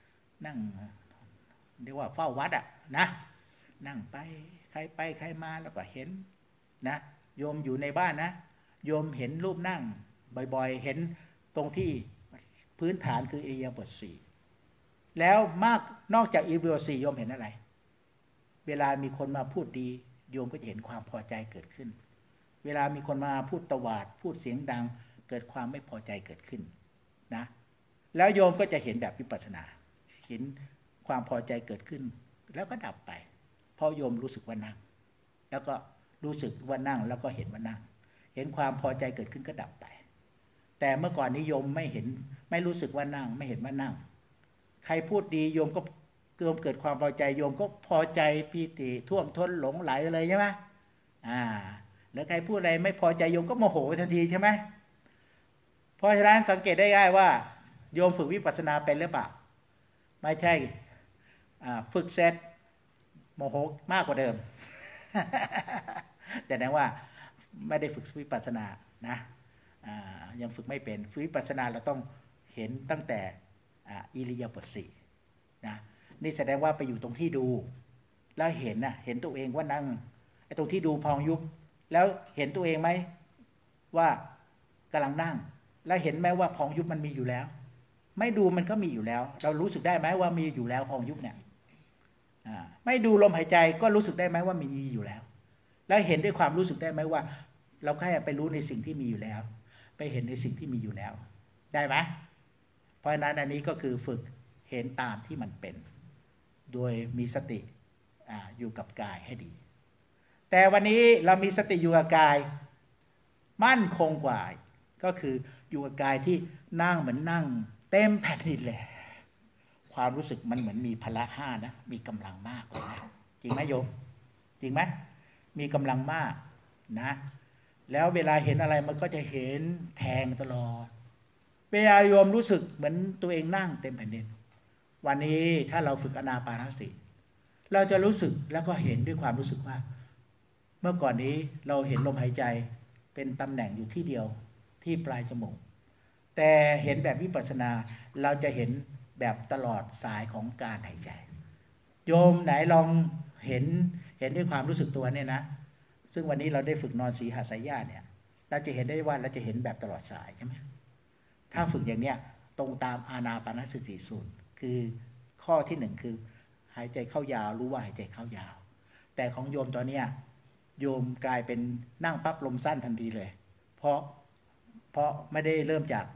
เรียกว่าเฝ้าวัดอะนะนั่งไปใครไปใครมาแล้วก็เห็นนะโยมอยู่ในบ้านนะโยมเห็นรูปนั่งบ่อยๆเห็นตรงที่พื้นฐานคืออิริยาบถสี่แล้วนอกจากอิริยาบถสี่โยมเห็นอะไรเวลามีคนมาพูดดีโยมก็จะเห็นความพอใจเกิดขึ้นเวลามีคนมาพูดตวาดพูดเสียงดังเกิดความไม่พอใจเกิดขึ้นนะแล้วโยมก็จะเห็นแบบวิปัสสนาเห็นความพอใจเกิดขึ้นแล้วก็ดับไปเพราะโยมรู้สึกว่านั่งแล้วก็รู้สึกว่านั่งแล้วก็เห็นว่านั่งเห็นความพอใจเกิดขึ้นก็ดับไปแต่เมื่อก่อนนี้โยมไม่เห็นไม่รู้สึกว่านั่งไม่เห็นว่านั่งใครพูดดีโยมก็เกิดความพอใจโยมก็พอใจปีติท่วมท้นหลงไหลเลยใช่ไหมแล้วใครพูดอะไรไม่พอใจโยมก็โมโหทันทีใช่ไหมเพราะฉะนั้นสังเกตได้ง่ายว่าโยมฝึกวิปัสสนาเป็นหรือเปล่าไม่ใช่ฝึกเสร็จโมโหมากกว่าเดิมแต่นั้นว่าไม่ได้ฝึกวิปัสสนานะยังฝึกไม่เป็นวิปัสสนาเราต้องเห็นตั้งแต่อิริยาบถสี่นะนี่แสดงว่าไปอยู่ตรงที่ดูแล้วเห็นตัวเองว่านั่งไอ้ตรงที่ดูพองยุบแล้วเห็นตัวเองไหมว่ากำลังนั่งแล้วเห็นไหมว่าพองยุบมันมีอยู่แล้วไม่ดูมันก็มีอยู่แล้วเรารู้สึกได้ไหมว่ามีอยู่แล้วพองยุบเนี่ยไม่ดูลมหายใจก็รู้สึกได้ไหมว่ามีอยู่แล้วแล้วเห็นด้วยความรู้สึกได้ไหมว่าเราแค่ไปรู้ในสิ่งที่มีอยู่แล้วไปเห็นในสิ่งที่มีอยู่แล้วได้ไหมเพราะฉะนั้นอันนี้ก็คือฝึกเห็นตามที่มันเป็นโดยมีสติอยู่กับกายให้ดีแต่วันนี้เรามีสติอยู่กับกายมั่นคงกว่าก็คืออยู่กับกายที่นั่งเหมือนนั่งเต็มแผ่นดินเลยความรู้สึกมันเหมือนมีพละห้านะมีกำลังมากเลยนะจริงไหมโยมจริงไหมมีกำลังมากนะแล้วเวลาเห็นอะไรมันก็จะเห็นแทงตลอดเวลาโยมรู้สึกเหมือนตัวเองนั่งเต็มแผ่นดินวันนี้ถ้าเราฝึกอานาปานสติเราจะรู้สึกแล้วก็เห็นด้วยความรู้สึกว่าเมื่อก่อนนี้เราเห็นลมหายใจเป็นตำแหน่งอยู่ที่เดียวที่ปลายจมูกแต่เห็นแบบวิปัสสนาเราจะเห็นแบบตลอดสายของการหายใจโยมไหนลองเห็นด้วยความรู้สึกตัวเนี่ยนะซึ่งวันนี้เราได้ฝึกนอนสีหสายญาติเนี่ยเราจะเห็นได้ว่าเราจะเห็นแบบตลอดสายใช่ไหมถ้าฝึกอย่างเนี้ยตรงตามอานาปานสติสูตรคือข้อที่หนึ่งคือหายใจเข้ายาวรู้ว่าหายใจเข้ายาวแต่ของโยมตอนเนี้ยโยมกลายเป็นนั่งปั๊บลมสั้นทันทีเลยเพราะไม่ได้เริ่มจาก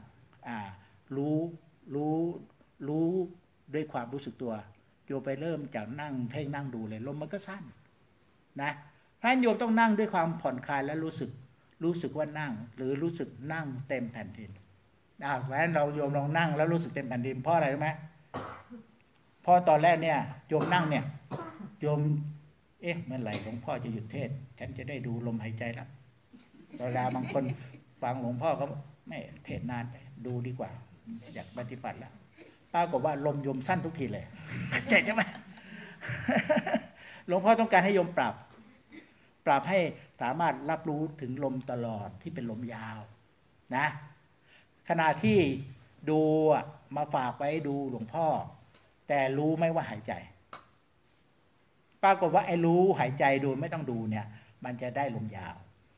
รู้ด้วยความรู้สึกตัวโยมไปเริ่มจากนั่งเพ่งนั่งดูเลยลมมันก็สั้นนะเพราะฉะนั้นโยมต้องนั่งด้วยความผ่อนคลายและรู้สึกว่านั่งหรือรู้สึกนั่งเต็มแผ่นดินเพราะฉะนั้นเราโยมลองนั่งแล้วรู้สึกเต็มแผ่นดินเพราะอะไรรู้ไหมเพราะตอนแรกเนี่ยโยมนั่งเนี่ยโยมเมื่อไหร่หลวงพ่อจะหยุดเทศฉันจะได้ดูลมหายใจแล้วเวลาบางคนฟังหลวงพ่อเขาไม่เทศนานไปดูดีกว่าอยากปฏิบัติแล้วป้าบอกว่าลมโยมสั้นทุกทีเลยใช่ไหมหลวงพ่อต้องการให้โยมปรับให้สามารถรับรู้ถึงลมตลอดที่เป็นลมยาวนะขณะที่ดูมาฝากไว้ดูหลวงพ่อแต่รู้ไหมว่าหายใจปรากฏว่าไอ้รู้หายใจโดยไม่ต้องดูเนี่ยมันจะได้ลมยาว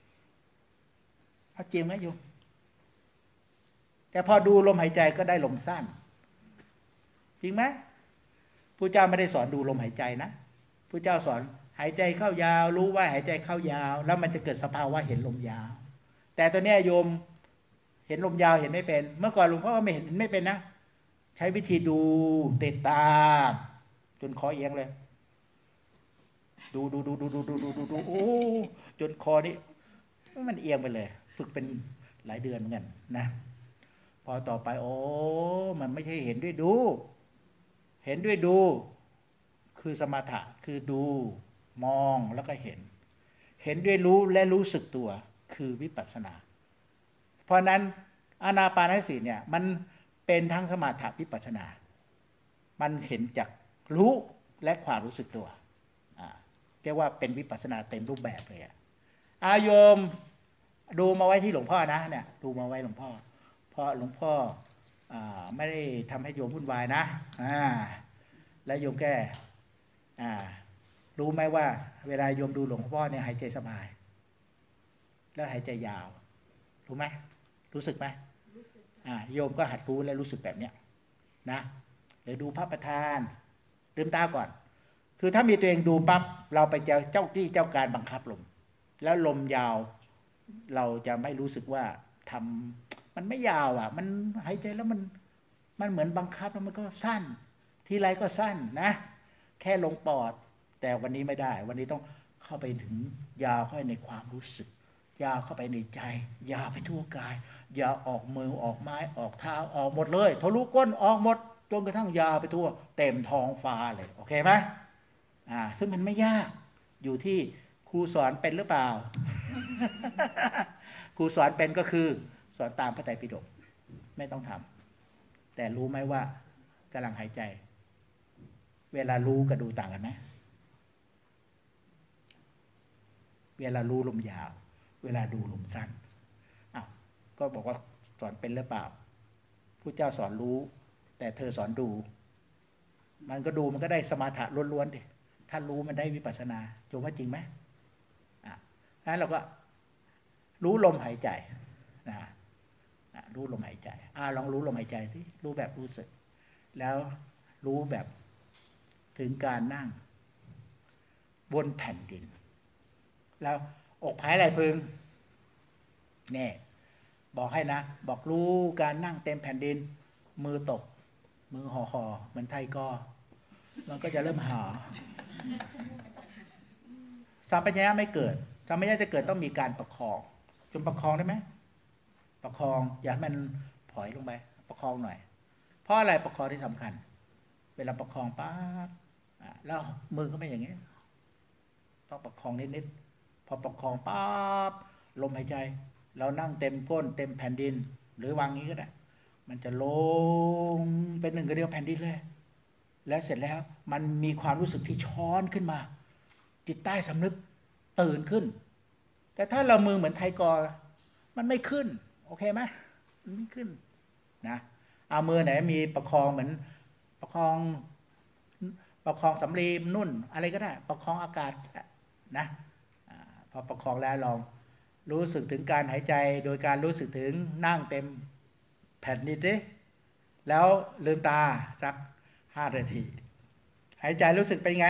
เอาจริงไหมโยมแต่พอดูลมหายใจก็ได้ลมสั้นจริงไหมพระเจ้าไม่ได้สอนดูลมหายใจนะพระเจ้าสอนหายใจเข้ายาวรู้ว่าหายใจเข้ายาวแล้วมันจะเกิดสภาวะเห็นลมยาวแต่ตัวเนี้ยโยมเห็นลมยาวเห็นไม่เป็นเมื่อก่อนหลวงพ่อก็ไม่เห็นไม่เป็นนะใช้วิธีดูติดตามจนคอเอียงเลยดูโอ้จนคอนี่มันเอียงไปเลยฝึกเป็นหลายเดือนเหมือนกันนะพอต่อไปโอ้มันไม่ใช่เห็นด้วยดูเห็นด้วยดูคือสมถะคือดูมองแล้วก็เห็นด้วยรู้และรู้สึกตัวคือวิปัสสนาเพราะนั้นอานาปานสติเนี่ยมันเป็นทั้งสมถะวิปัสสนามันเห็นจากรู้และความรู้สึกตัวเรียกว่าเป็นวิปัสสนาเต็มรูปแบบเลยโยมดูมาไว้ที่หลวงพ่อนะเนี่ยดูมาไว้หลวงพ่อเพราะหลวงพ่อไม่ได้ทำให้โยมวุ่นวายนะแล้วโยมแก้รู้ไหมว่าเวลาโยมดูหลวงพ่อเนี่ยหายใจสบายแล้วหายใจยาวรู้ไหมรู้สึกไหมรู้สึกโยมก็หัดรู้และรู้สึกแบบเนี้ยนะหรือดูพระประธานลืมตาก่อนคือถ้ามีตัวเองดูปั๊บเราไปเจ้าที่เจ้าการบังคับลมแล้วลมยาวเราจะไม่รู้สึกว่าทำมันไม่ยาวมันหายใจแล้วมันเหมือนบังคับแล้วมันก็สั้นทีไรก็สั้นนะแค่ลงปอดแต่วันนี้ไม่ได้วันนี้ต้องเข้าไปถึงยาวเข้าไปในความรู้สึกยาวเข้าไปในใจยาวไปทั่วกายยาวออกมือออกไม้ออกเท้าออกหมดเลยทะลุก้นออกหมดจนกระทั่งยาวไปทั่วเต็มท้องฟ้าเลยโอเคไหมซึ่งมันไม่ยากอยู่ที่ครูสอนเป็นหรือเปล่า ครูสอนเป็นก็คือสอนตามพระไตรปิฎกไม่ต้องทำแต่รู้ไหมว่ากำลังหายใจเวลารู้กับดูต่างกันไหมเวลารู้ลมยาวเวลาดูลมสั้นก็บอกว่าสอนเป็นหรือเปล่าผู้เจ้าสอนรู้แต่เธอสอนดูมันก็ดูมันก็ได้สมถะล้วนๆดิถ้ารู้มันได้วิปัสสนาโยมว่าจริงไหมงั้นเราก็รู้ลมหายใจนะรู้ลมหายใจลองรู้ลมหายใจสิรู้แบบรู้สึกแล้วรู้แบบถึงการนั่งบนแผ่นดินแล้วอกผายไหล่พึงเนี่ยบอกให้นะบอกรู้การนั่งเต็มแผ่นดินมือตกมือห่อเหมือนไทยก็มันก็จะเริ่มห่อสัมปชัญญะไม่เกิดสัมปชัญญะจะเกิดต้องมีการประคองจนประคองได้ไหมประคองอย่าให้มันถอยลงไปประคองหน่อยเพราะอะไรประคองที่สำคัญเวลาประคองปั๊บแล้วมือก็ไม่อย่างนี้ต้องประคองนิดๆพอประคองปั๊บลมหายใจเรานั่งเต็มก้นเต็มแผ่นดินหรือวางงี้ก็ได้มันจะลงเป็นหนึ่งเดียวแผ่นดินเลยแล้วเสร็จแล้วมันมีความรู้สึกที่ช้อนขึ้นมาจิตใต้สำนึกตื่นขึ้นแต่ถ้าเรามือเหมือนไทยกอมันไม่ขึ้นโอเคไหมมันไม่ขึ้นนะเอามือไหนมีประคองเหมือนประคองสำลีนุ่นอะไรก็ได้ประคองอากาศนะพอประคองแล้วลองรู้สึกถึงการหายใจโดยการรู้สึกถึงนั่งเต็มแผ่นดินดิแล้วลืมตาสัก5 นาทีหายใจรู้สึกเป็นไง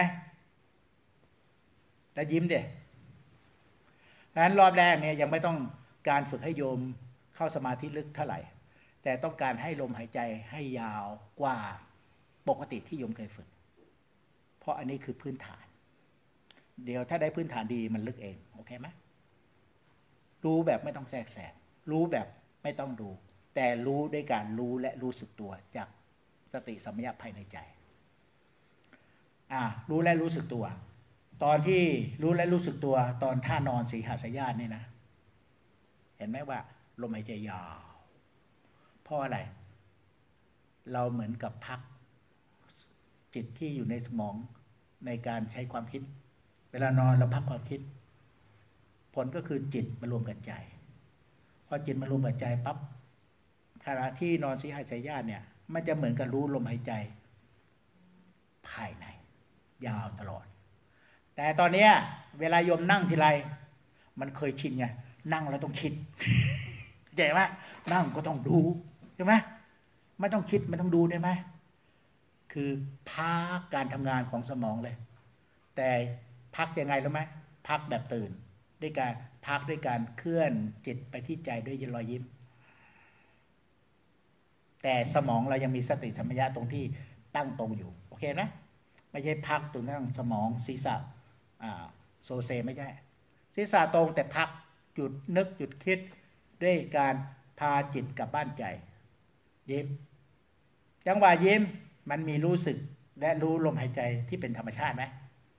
แล้วยิ้มเด็เพราะฉะนั้นรอบแรกเนี่ยยังไม่ต้องการฝึกให้โยมเข้าสมาธิลึกเท่าไหร่แต่ต้องการให้ลมหายใจให้ยาวกว่าปกติที่โยมเคยฝึกเพราะอันนี้คือพื้นฐานเดี๋ยวถ้าได้พื้นฐานดีมันลึกเองโอเคไหมรู้แบบไม่ต้องแทรกแซงรู้แบบไม่ต้องดูแต่รู้ด้วยการรู้และรู้สึกตัวจากสติสัมปชัญญะภายในใจรู้และรู้สึกตัวตอนที่รู้และรู้สึกตัวตอนท่านอนสีหสยญาณนี่นะเห็นไหมว่าลมหายใจยาวเพราะอะไรเราเหมือนกับพักจิตที่อยู่ในสมองในการใช้ความคิดเวลานอนเราพักความคิดผลก็คือจิตมารวมกับใจพอจิตมารวมกับใจปั๊บขณะที่นอนสีหสยญาณเนี่ยมันจะเหมือนกับรู้ลมหายใจภายในยาวตลอดแต่ตอนนี้เวลาโยมนั่งทีไรมันเคยชินไงนั่งแล้วต้องคิดเข้าใจไหมนั่งก็ต้องดูใช่ไหมไม่ต้องคิดไม่ต้องดูได้ไหมคือพักการทำงานของสมองเลยแต่พักยังไงรู้ไหมพักแบบตื่นด้วยการพักด้วยการเคลื่อนจิตไปที่ใจด้วยรอยยิ้มแต่สมองเรายังมีสติสัมปชัญญะตรงที่ตั้งตรงอยู่โอเคนะไม่ใช่พักตรงนั้นสมองศีรษะโซเซไม่ใช่ศีรษะตรงแต่พักหยุดนึกหยุดคิดด้วยการพาจิตกลับบ้านใจยิ้มจังหวะยิ้มมันมีรู้สึกและรู้ลมหายใจที่เป็นธรรมชาติไหม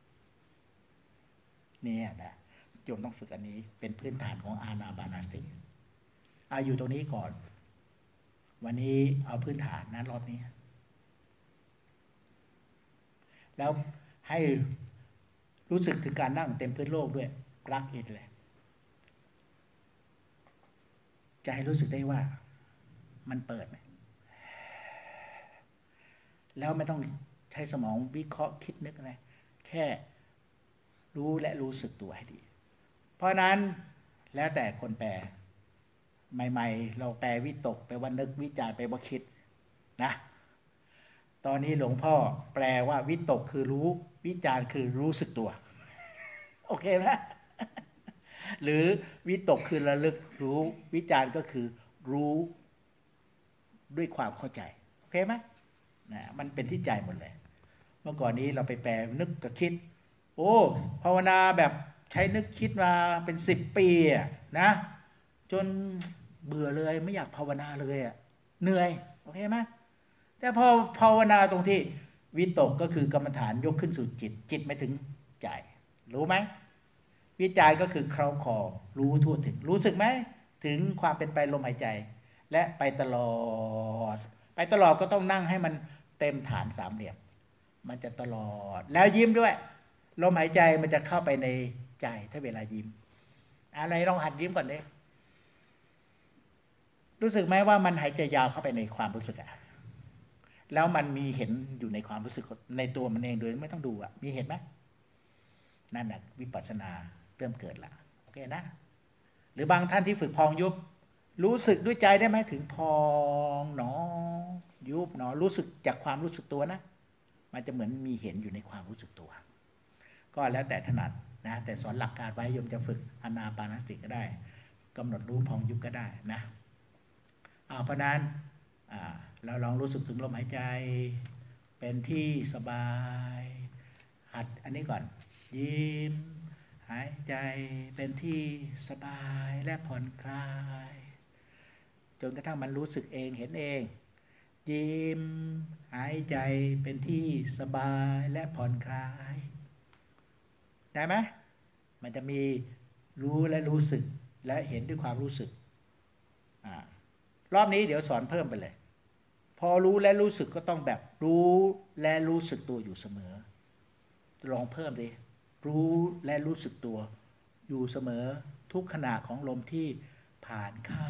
นี่นะโยมต้องฝึกอันนี้เป็นพื้นฐานของอานาปานสติอยู่ตรงนี้ก่อนวันนี้เอาพื้นฐานนะรอบนี้แล้วให้รู้สึกถึงการนั่งเต็มพื้นโลกด้วยรักอินเลยจะให้รู้สึกได้ว่ามันเปิดไหมแล้วไม่ต้องใช้สมองวิเคราะห์คิดนึกอะไรแค่รู้และรู้สึกตัวให้ดีเพราะนั้นแล้วแต่คนแปลใหม่ๆเราแปลวิตกไปว่านึกวิจารไปว่าคิดนะตอนนี้หลวงพ่อแปลว่าวิตกคือรู้วิจารคือรู้สึกตัวโอเคไหมหรือวิตกคือระลึกรู้วิจารก็คือรู้ด้วยความเข้าใจโอเคไหมนะมันเป็นที่ใจหมดเลยเมื่อก่อนนี้เราไปแปลนึกกับคิดโอ้ภาวนาแบบใช้นึกคิดมาเป็น10 ปีนะจนเบื่อเลยไม่อยากภาวนาเลยเหนื่อยโอเคไหมแต่พอภาวนาตรงที่วิตกก็คือกรรมฐานยกขึ้นสู่จิตไม่ถึงใจรู้ไหมวิจัยก็คือเคราะห์คอรู้ทั่วถึงรู้สึกไหมถึงความเป็นไปลมหายใจและไปตลอดก็ต้องนั่งให้มันเต็มฐานสามเหลี่ยมมันจะตลอดแล้วยิ้มด้วยลมหายใจมันจะเข้าไปในใจถ้าเวลายิ้มอะไรลองหัดยิ้มก่อนดิรู้สึกไหมว่ามันหายใจยาวเข้าไปในความรู้สึกแล้วมันมีเห็นอยู่ในความรู้สึกในตัวมันเองโดยไม่ต้องดูมีเห็นไหมนั่นแหละวิปัสสนาเริ่มเกิดละโอเคนะหรือบางท่านที่ฝึกพองยุบรู้สึกด้วยใจได้ไหมถึงพองหนอยุบหนอรู้สึกจากความรู้สึกตัวนะมันจะเหมือนมีเห็นอยู่ในความรู้สึกตัวก็แล้วแต่ถนัดนะแต่สอนหลักการไว้โยมจะฝึกอานาปานสติก็ได้กำหนดรู้พองยุบก็ได้นะเพราะนั้นเราลองรู้สึกถึงลมหายใจเป็นที่สบายหัดอันนี้ก่อนยิ้มหายใจเป็นที่สบายและผ่อนคลายจนกระทั่งมันรู้สึกเองเห็นเองยิ้มหายใจเป็นที่สบายและผ่อนคลายได้ไหมมันจะมีรู้และรู้สึกและเห็นด้วยความรู้สึกรอบนี้เดี๋ยวสอนเพิ่มไปเลยพอรู้และรู้สึกก็ต้องแบบรู้และรู้สึกตัวอยู่เสมอลองเพิ่มดิรู้และรู้สึกตัวอยู่เสมอทุกขณะของลมที่ผ่านเข้า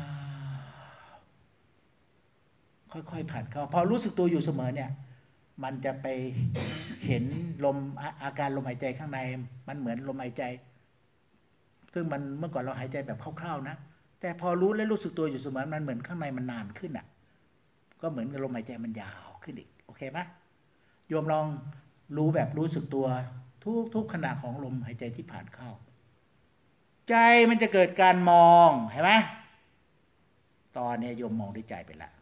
ค่อยๆผ่านเข้าพอรู้สึกตัวอยู่เสมอเนี่ยมันจะไปเห็นลมอาการลมหายใจข้างในมันเหมือนลมหายใจซึ่งมันเมื่อก่อนเราหายใจแบบคร่าวๆนะแต่พอรู้และรู้สึกตัวอยู่เสมอมันเหมือนข้างในมันนานขึ้นอ่ะก็เหมือนกับลมหายใจมันยาวขึ้นอีกโอเคไหมโยมลองรู้แบบรู้สึกตัวทุกขณะของลมหายใจที่ผ่านเข้าใจมันจะเกิดการมองเห็นไหมตอนนี้โยมมองด้วยใจไปละ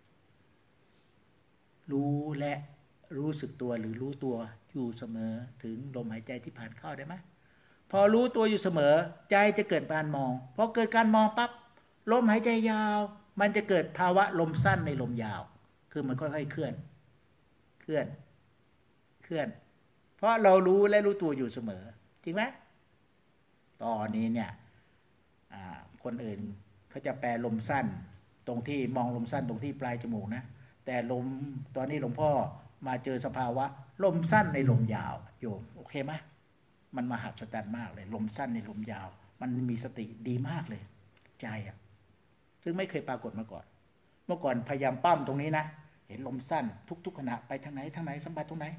รู้และรู้สึกตัวหรือรู้ตัวอยู่เสมอถึงลมหายใจที่ผ่านเข้าได้ไหมพอรู้ตัวอยู่เสมอใจจะเกิดการมองพอเกิดการมองปั๊บลมหายใจยาวมันจะเกิดภาวะลมสั้นในลมยาวคือมันค่อยๆเคลื่อนเพราะเรารู้และรู้ตัวอยู่เสมอจริงไหมตอนนี้เนี่ยคนอื่นเขาจะแปลลมสั้นตรงที่มองลมสั้นตรงที่ปลายจมูกนะแต่ลมตอนนี้หลวงพ่อมาเจอสภาวะลมสั้นในลมยาวโยมโอเคไหมมันมหัศจรรย์มากเลยลมสั้นในลมยาวมันมีสติดีมากเลยใจซึ่งไม่เคยปรากฏมาก่อนเมื่อก่อนพยายามปั้มตรงนี้นะเห็นลมสั้นทุกขณะไปทางไหนสัมผัสตรงไหน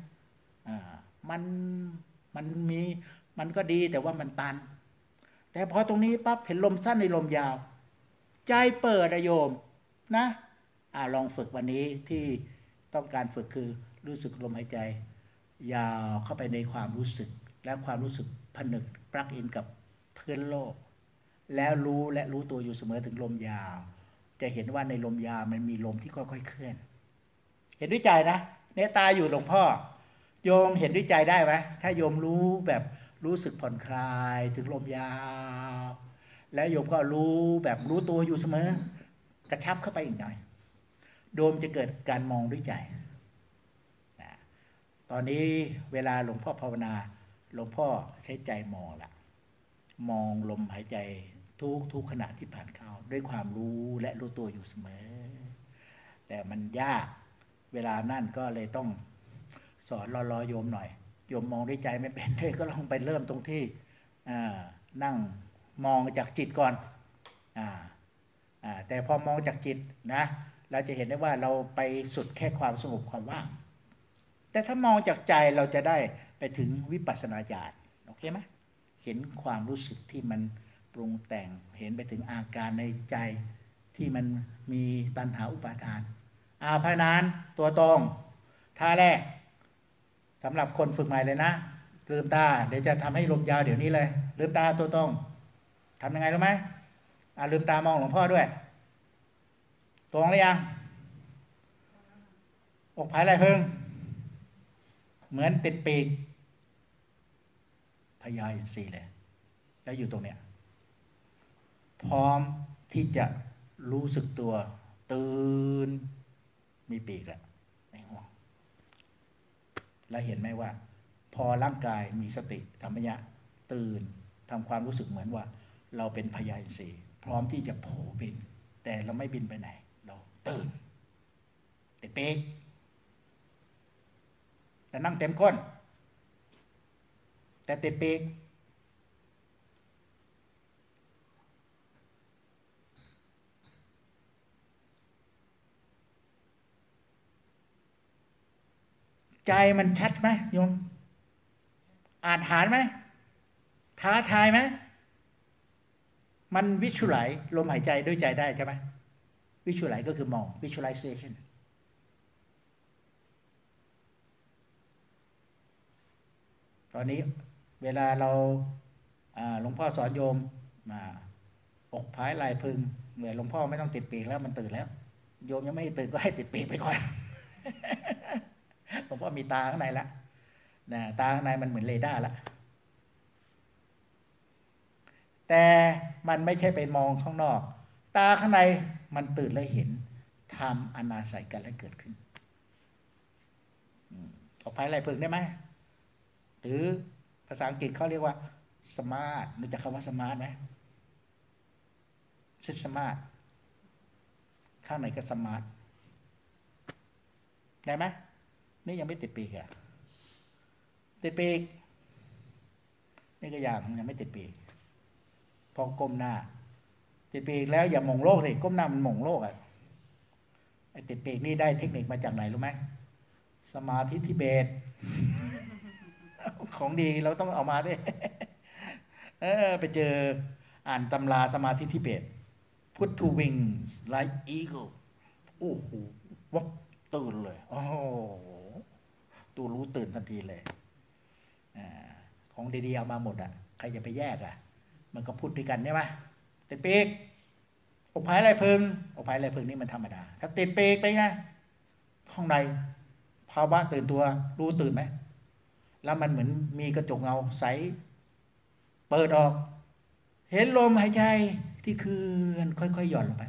มันมีมันก็ดีแต่ว่ามันตันแต่พอตรงนี้ปั๊บเห็นลมสั้นในลมยาวใจเปิดโยมนะลองฝึกวันนี้ที่ต้องการฝึกคือรู้สึกลมหายใจยาวเข้าไปในความรู้สึกและความรู้สึกผนึกปลั๊กอินกับพื้นโลกแล้วรู้และรู้ตัวอยู่เสมอถึงลมยาวจะเห็นว่าในลมยาวมันมีลมที่ค่อยๆเคลื่อนเห็นด้วยใจนะเนี่ยตาอยู่หลวงพ่อโยมเห็นด้วยใจได้ไหมถ้าโยมรู้แบบรู้สึกผ่อนคลายถึงลมยาวแล้วโยมก็รู้แบบรู้ตัวอยู่เสมอกระชับเข้าไปอีกหน่อยโดมจะเกิดการมองด้วยใจนะตอนนี้เวลาหลวงพ่อภาวนาหลวงพ่อใช้ใจมองละมองลมหายใจทุกขณะที่ผ่านเข้าด้วยความรู้และรู้ตัวอยู่เสมอแต่มันยากเวลานั่นก็เลยต้องสอนรอโยมหน่อยโยมมองด้วยใจไม่เป็นเลยก็ลองไปเริ่มตรงที่นั่งมองจากจิตก่อนแต่พอมองจากจิตนะเราจะเห็นได้ว่าเราไปสุดแค่ความสงบความว่างแต่ถ้ามองจากใจเราจะได้ไปถึงวิปัสสนาญาณโอเคไหมเห็นความรู้สึกที่มันปรุงแต่งเห็นไปถึงอาการในใจที่มันมีตัณหาอุปาทานพานานตัวตรงท่าแรกสำหรับคนฝึกใหม่เลยนะลืมตาเดี๋ยวจะทำให้ลมยาวเดี๋ยวนี้เลยลืมตาตัวตรงทำยังไงรู้ไหมลืมตามองหลวงพ่อด้วยตรงหรือยังอกผายไหล่พึงเหมือนติดปีกพญาอินทรีเลยแล้วอยู่ตรงเนี้ยพร้อมที่จะรู้สึกตัวตื่นมีปีกแล้วในหัวแล้วเห็นไหมว่าพอร่างกายมีสติธรรมะตื่นทำความรู้สึกเหมือนว่าเราเป็นพญาอินทรีพร้อมที่จะโผล่บินแต่เราไม่บินไปไหนเราตื่นติดปีกแล้วนั่งเต็มก้นแต่ติดปีกใจมันชัดไหมโยมอ่านหารไหมท้าทายไหมมันวิชุไลลมหายใจด้วยใจได้ใช่ไหมวิชุไลก็คือมอง visualization ตอนนี้เวลาเราหลวงพ่อสอนโยมอกผายไหล่พึงเหมือนหลวงพ่อไม่ต้องติดปีกแล้วมันตื่นแล้วโยมยังไม่ตื่นก็ให้ติดปีกไปก่อนหลวงพ่อมีตาข้างในแล้วนะตาข้างในมันเหมือนเรดาร์แล้วแต่มันไม่ใช่ไปมองข้างนอกตาข้างในมันตื่นและเห็นทำอนาศัยกันและเกิดขึ้นออกภายไหล่พึงได้ไหมหรือภาษาอังกฤษเขาเรียกว่าสมาร์ทรู้จักคำว่าสมาร์ทไหมซิสมาร์ทข้างในก็สมาร์ทได้ไหมนี่ยังไม่ติดปีกอะติดปีกนี่ก็ยังไม่ติดปีกพอก้มหน้าติดปีกแล้วอย่ามองโลกสิก้มหน้ามันมองโลกอะไอ้ติดปีกนี่ได้เทคนิคมาจากไหนรู้ไหมสมาธิทิเบตของดีเราต้องเอามาด้วยไปเจออ่านตำราสมาธิทิเบต Put to wings like eagle โอ้โหวับตื่นเลยโอ้โหตัวรู้ตื่นทันทีเลยของดีๆเอามาหมดอ่ะใครจะไปแยกอ่ะมันก็พูดด้วยกันใช่ไหมติดปีกอกภายไหล่พึงอกภายไหล่พึงนี่มันธรรมดาถ้าติดปีกไปไงข้างในภาวะตื่นตัวรู้ตื่นไหมแล้วมันเหมือนมีกระจกเงาใสเปิดออกเห็นลมหายใจที่เคลื่อนค่อยๆหย่อนลงไป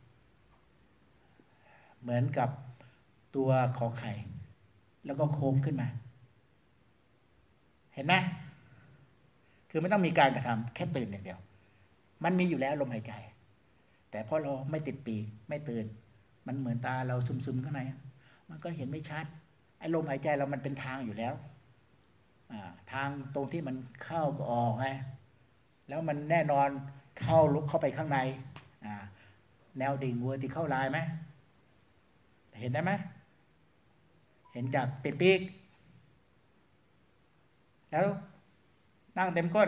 เหมือนกับตัวขอไข่แล้วก็โค้งขึ้นมาเห็นไหมคือไม่ต้องมีการกระทำแค่ตื่นอย่างเดียวมันมีอยู่แล้วลมหายใจแต่พอเราไม่ติดปีกไม่ตื่นมันเหมือนตาเราซึมๆข้างในมันก็เห็นไม่ชัดไอ้ลมหายใจเรามันเป็นทางอยู่แล้วทางตรงที่มันเข้าก็ออกไงแล้วมันแน่นอนเข้าลุกเข้าไปข้างในแนวดิ่งvertical lineไหมเห็นได้ไหมเห็นจากติดปีกแล้วนั่งเต็มก้น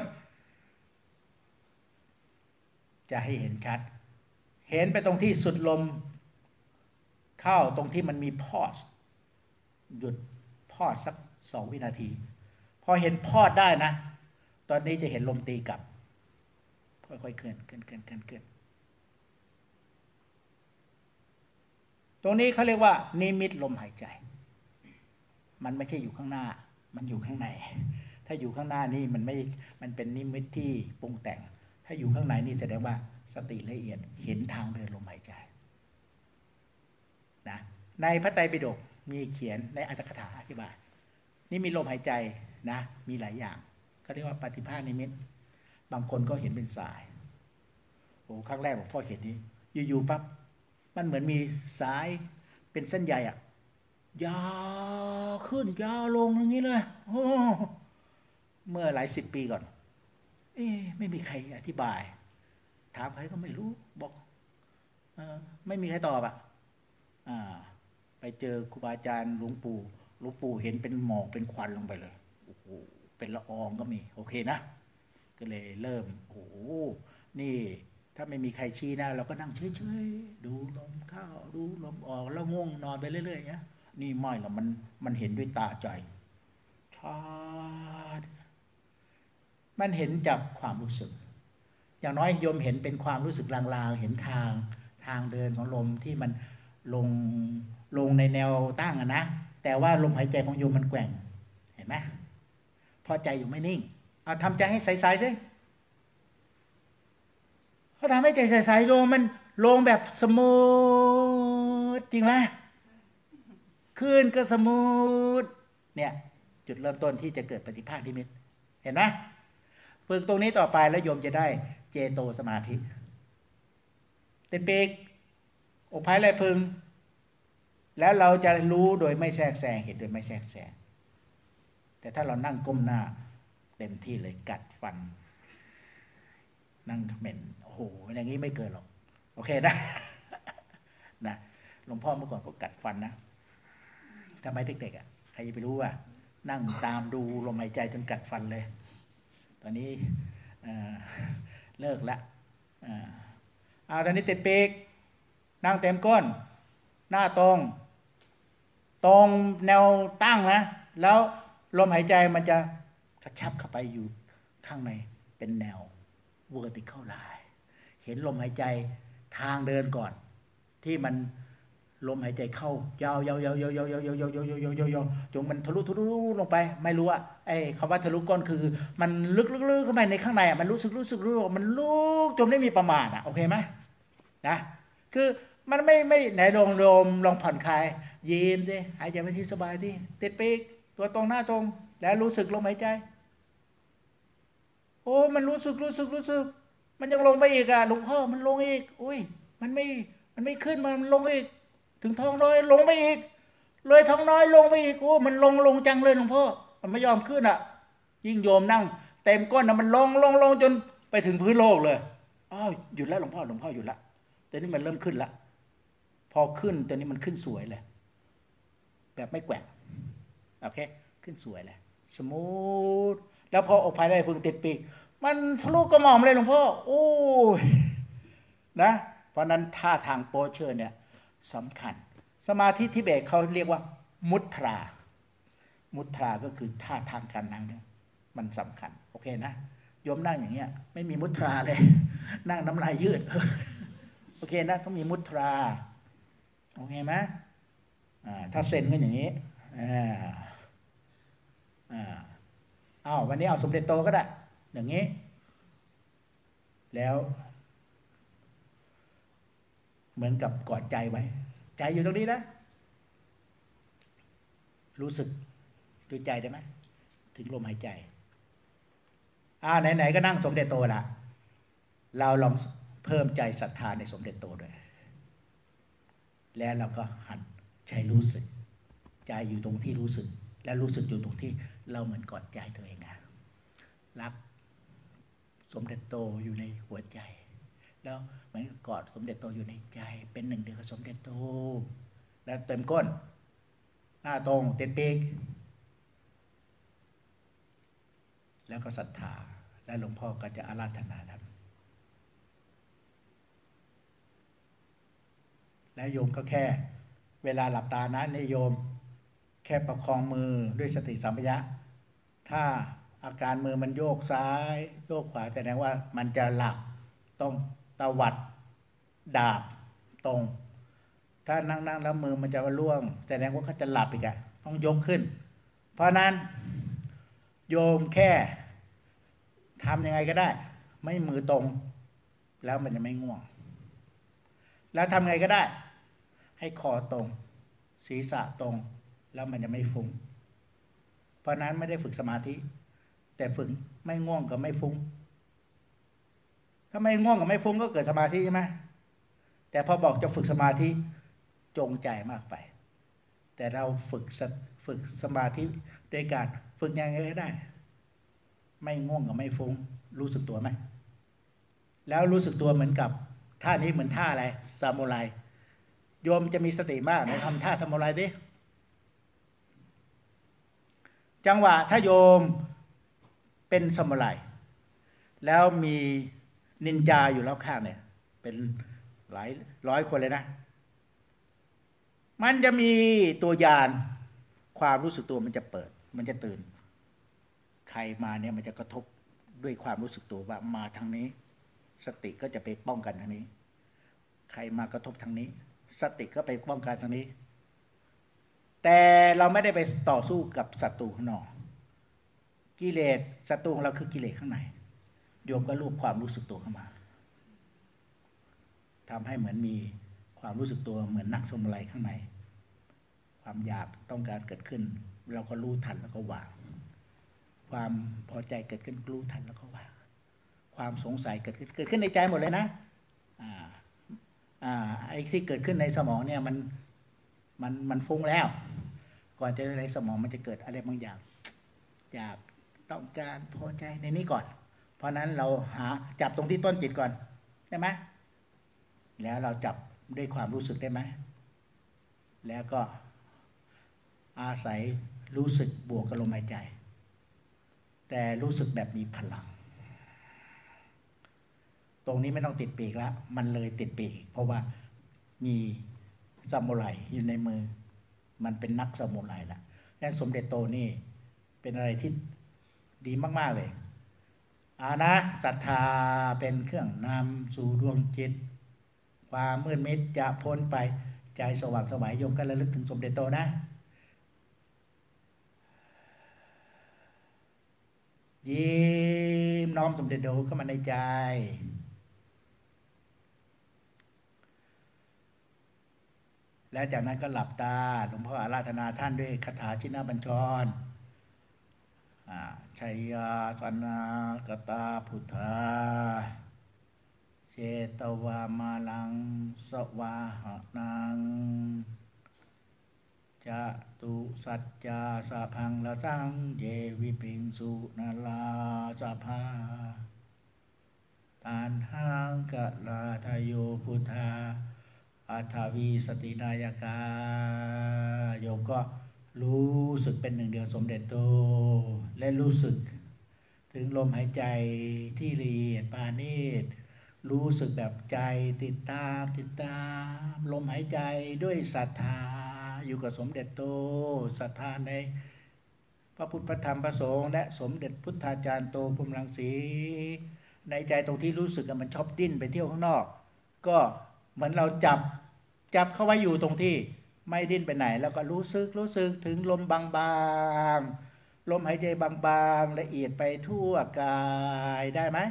จะให้เห็นชัดเห็นไปตรงที่สุดลมเข้าตรงที่มันมีพอสหยุดพอสสัก2 วินาทีพอเห็นพอดได้นะตอนนี้จะเห็นลมตีกลับค่อยๆเคลื่อนตรงนี้เขาเรียกว่านิมิตลมหายใจมันไม่ใช่อยู่ข้างหน้ามันอยู่ข้างในถ้าอยู่ข้างหน้านี่มันเป็นนิมิตที่ปรุงแต่งถ้าอยู่ข้างในนี่แสดงว่าสติละเอียดเห็นทางเดินลมหายใจนะในพระไตรปิฎกมีเขียนในอรรถกถาอธิบายนี่มีลมหายใจนะมีหลายอย่างเขาเรียกว่าปฏิภาณนิมิตบางคนก็เห็นเป็นสายโอ้ครั้งแรกหลวงพ่อเห็นนี้อยู่ๆปั๊บมันเหมือนมีสายเป็นเส้นใยอ่ะยาวขึ้นยาวลงอย่างนี้เลยโอ้เมื่อหลาย10 ปีก่อนไม่มีใครอธิบายถามใครก็ไม่รู้บอกไม่มีใครตอบอ่ะไปเจอครูบาอาจารย์หลวงปู่เห็นเป็นหมอกเป็นควันลงไปเลยโอ้โหเป็นละอองก็มีโอเคนะก็เลยเริ่มโอ้โหนี่ถ้าไม่มีใครชี้หน้าเราก็นั่งเฉยๆดูลมเข้าดูลมออกแล้วง่วงนอนไปเรื่อยๆอย่างเงี้ยนี่ไม่หรอกมันเห็นด้วยตาใจชัดมันเห็นจากความรู้สึกอย่างน้อยโยมเห็นเป็นความรู้สึกลางๆเห็นทางเดินของลมที่มันลงในแนวตั้งนะแต่ว่าลมหายใจของโยมมันแกว่งเห็นไหมพอใจอยู่ไม่นิ่งเอาทำใจให้ใสๆสิเขาทำให้ใจใสๆลงแบบสมูทจริงไหมขึ้นก็สมูทเนี่ยจุดเริ่มต้นที่จะเกิดปฏิภาณนิมิตเห็นไหมฝึกตรงนี้ต่อไปแล้วโยมจะได้เจโตสมาธิติดปีกอกภายไหล่พึงแล้วเราจะรู้โดยไม่แทรกแซงเห็นโดยไม่แทรกแซงแต่ถ้าเรานั่งก้มหน้าเต็มที่เลยกัดฟันนั่งเขม่นโอ้โหอย่างนี้ไม่เกินหรอกโอเคนะนะหลวงพ่อเมื่อก่อนก็กัดฟันนะทำไมเด็กๆใครจะไปรู้ว่านั่งตามดูลมหายใจจนกัดฟันเลยตอนนี้เลิกแล้วตอนนี้ติดปีกนั่งเต็มก้นหน้าตรงแนวตั้งนะแล้วลมหายใจมันจะกระชับเข้าไปอยู่ข้างในเป็นแนว vertical line เห็นลมหายใจทางเดินก่อนที่มันลมหายใจเข้ายาวจนมันทะลุลงไปไม่รู้อะไอ้คำว่าทะลุก้นคือมันลึกเข้าไปในข้างในมันรู้สึกมันลุกจนไม่มีประมาณโอเคไหมนะคือมันไม่ไหนลองผ่อนคลายยิ้มสิหายใจไปที่สบายที่ติดปีกตัวตรงหน้าตรงแล้วรู้สึกลมหายใจโอ้มันรู้สึกมันยังลงไปอีกอ่ะหลวงพ่อมันลงอีกอุ้ยมันไม่ขึ้นมันลงอีกถึงท้องน้อยลงไปอีกเลยท้องน้อยลงไปอีกโอ้มันลงจังเลยหลวงพ่อมันไม่ยอมขึ้นอ่ะยิ่งโยมนั่งเต็มก้นนะมันลงจนไปถึงพื้นโลกเลยอ้าวหยุดแล้วหลวงพ่อหยุดละแต่นี่มันเริ่มขึ้นละพอขึ้นตอนนี้มันขึ้นสวยเลยแบบไม่แกว่งโอเคขึ้นสวยเลยสมูทแล้วพอออกภายในพึงติดปีกมันทะลุกระหม่อมเลยหลวงพ่อโอ้ยนะเพราะนั้นท่าทางโปเชอร์เนี่ยสำคัญสมาธิทิเบตเขาเรียกว่ามุทราก็คือท่าทางการนั่งเนี่ยมันสำคัญโอเคนะโยมนั่งอย่างเงี้ยไม่มีมุทราเลยนั่งน้ำลายยืดโอเคนะต้องมีมุทราโอเคไหมถ้าเซนก็อย่างนี้วันนี้เอาสมเด็จโตก็ได้อย่างนี้แล้วเหมือนกับกอดใจไว้ใจอยู่ตรงนี้นะรู้สึกด้วยใจได้ไหมถึงลมหายใจไหนๆก็นั่งสมเด็จโตละเราลองเพิ่มใจศรัทธาในสมเด็จโตด้วยแล้วเราก็หันใจรู้สึกใจอยู่ตรงที่รู้สึกและรู้สึกอยู่ตรงที่เราเหมือนกอดใจตัวเองนะรักสมเด็จโตอยู่ในหัวใจแล้วเหมือนกอดสมเด็จโตอยู่ในใจเป็นหนึ่งเดียวกับสมเด็จโตแล้วเต็มก้นหน้าตรงเต็มปีกแล้วก็ศรัทธาและหลวงพ่อก็จะอาราธนาครับแล้วโยมก็แค่เวลาหลับตานะโยมแค่ประคองมือด้วยสติสัมปชัญญะถ้าอาการมือมันโยกซ้ายโยกขวาแสดงว่ามันจะหลับต้องตวัดดาบตรงถ้านั่งแล้วมือมันจะล่วงแสดงว่าเขาจะหลับอีกอะต้องยกขึ้นเพราะนั้นโยมแค่ทำยังไงก็ได้ไม่มือตรงแล้วมันจะไม่ง่วงแล้วทำไงก็ได้ให้คอตรงศีรษะตรงแล้วมันจะไม่ฟุ้งเพราะนั้นไม่ได้ฝึกสมาธิแต่ฝึกไม่ง่วงกับไม่ฟุ้งถ้าไม่ง่วงกับไม่ฟุ้งก็เกิดสมาธิใช่ไหมแต่พอบอกจะฝึกสมาธิจงใจมากไปแต่เราฝึกสมาธิด้วยการฝึกยังไงก็ได้ไม่ง่วงกับไม่ฟุ้งรู้สึกตัวไหมแล้วรู้สึกตัวเหมือนกับท่านี้เหมือนท่าอะไรซามูไรโยมจะมีสติมากในทำท่าซามูไรดิจังหวะถ้าโยมเป็นซามูไรแล้วมีนินจาอยู่รอบข้างเนี่ยเป็นหลายร้อยคนเลยนะมันจะมีตัวยานความรู้สึกตัวมันจะเปิดมันจะตื่นใครมาเนี่ยมันจะกระทบด้วยความรู้สึกตัวว่ามาทางนี้สติก็จะไปป้องกันทางนี้ใครมากระทบทางนี้สติก็ไปป้องกันทางนี้แต่เราไม่ได้ไปต่อสู้กับศัตรูข้างนอกกิเลสศัตรูของเราคือกิเลสข้างในโยมก็รูปความรู้สึกตัวเข้ามาทำให้เหมือนมีความรู้สึกตัวเหมือนนักสมุไรข้างในความอยากต้องการเกิดขึ้นเราก็รู้ทันแล้วก็วางความพอใจเกิดขึ้นรู้ทันแล้วก็วางความสงสัยเกิดขึ้นในใจหมดเลยนะไอ้ที่เกิดขึ้นในสมองเนี่ยมันฟุ้งแล้วก่อนจะในสมองมันจะเกิดอะไรบางอย่างอยากต้องการพอใจในนี้ก่อนเพราะนั้นเราจับตรงที่ต้นจิตก่อนใช่ไหมแล้วเราจับด้วยความรู้สึกได้ไหมแล้วก็อาศัยรู้สึกบวกกับลมหายใจแต่รู้สึกแบบมีพลังตรงนี้ไม่ต้องติดปีกแล้วมันเลยติดปีกเพราะว่ามีซามูไรอยู่ในมือมันเป็นนักซามูไรแล้วดังนั้นสมเด็จโตนี่เป็นอะไรที่ดีมากๆเลยนะศรัทธาเป็นเครื่องนำสู่ดวงจิตความมืดมิดจะพ้นไปใจสว่างไสวโยมก็ระลึกถึงสมเด็จโตนะยิ้มน้อมสมเด็จโตเข้ามาในใจแล้วจากนั้นก็หลับตาหลวงพ่ออาราธนาท่านด้วยคาถาชินบัญชรชัยยาสนากตาพุทธาเชตวามาลังสวาหะนังจะตุสัจจาสะพังละสังเยวิปิงสุนาลาสะภาตานหังกะลาทโยพุทธาอัฏฐวีสตินายกาโยมก็รู้สึกเป็นหนึ่งเดียวสมเด็จโตและรู้สึกถึงลมหายใจที่ละเอียดปราณีตรู้สึกแบบใจติดตามลมหายใจด้วยศรัทธาอยู่กับสมเด็จโตศรัทธาในพระพุทธพระธรรมพระสงฆ์และสมเด็จพุทธาจารย์โตพรหมรังสีในใจตรงที่รู้สึกมันชอบดิ้นไปเที่ยวข้างนอกก็เหมือนเราจับเข้าไว้อยู่ตรงที่ไม่ดิ้นไปไหนแล้วก็รู้สึกถึงลมบางๆลมหายใจบางๆละเอียดไปทั่วกายได้ไหม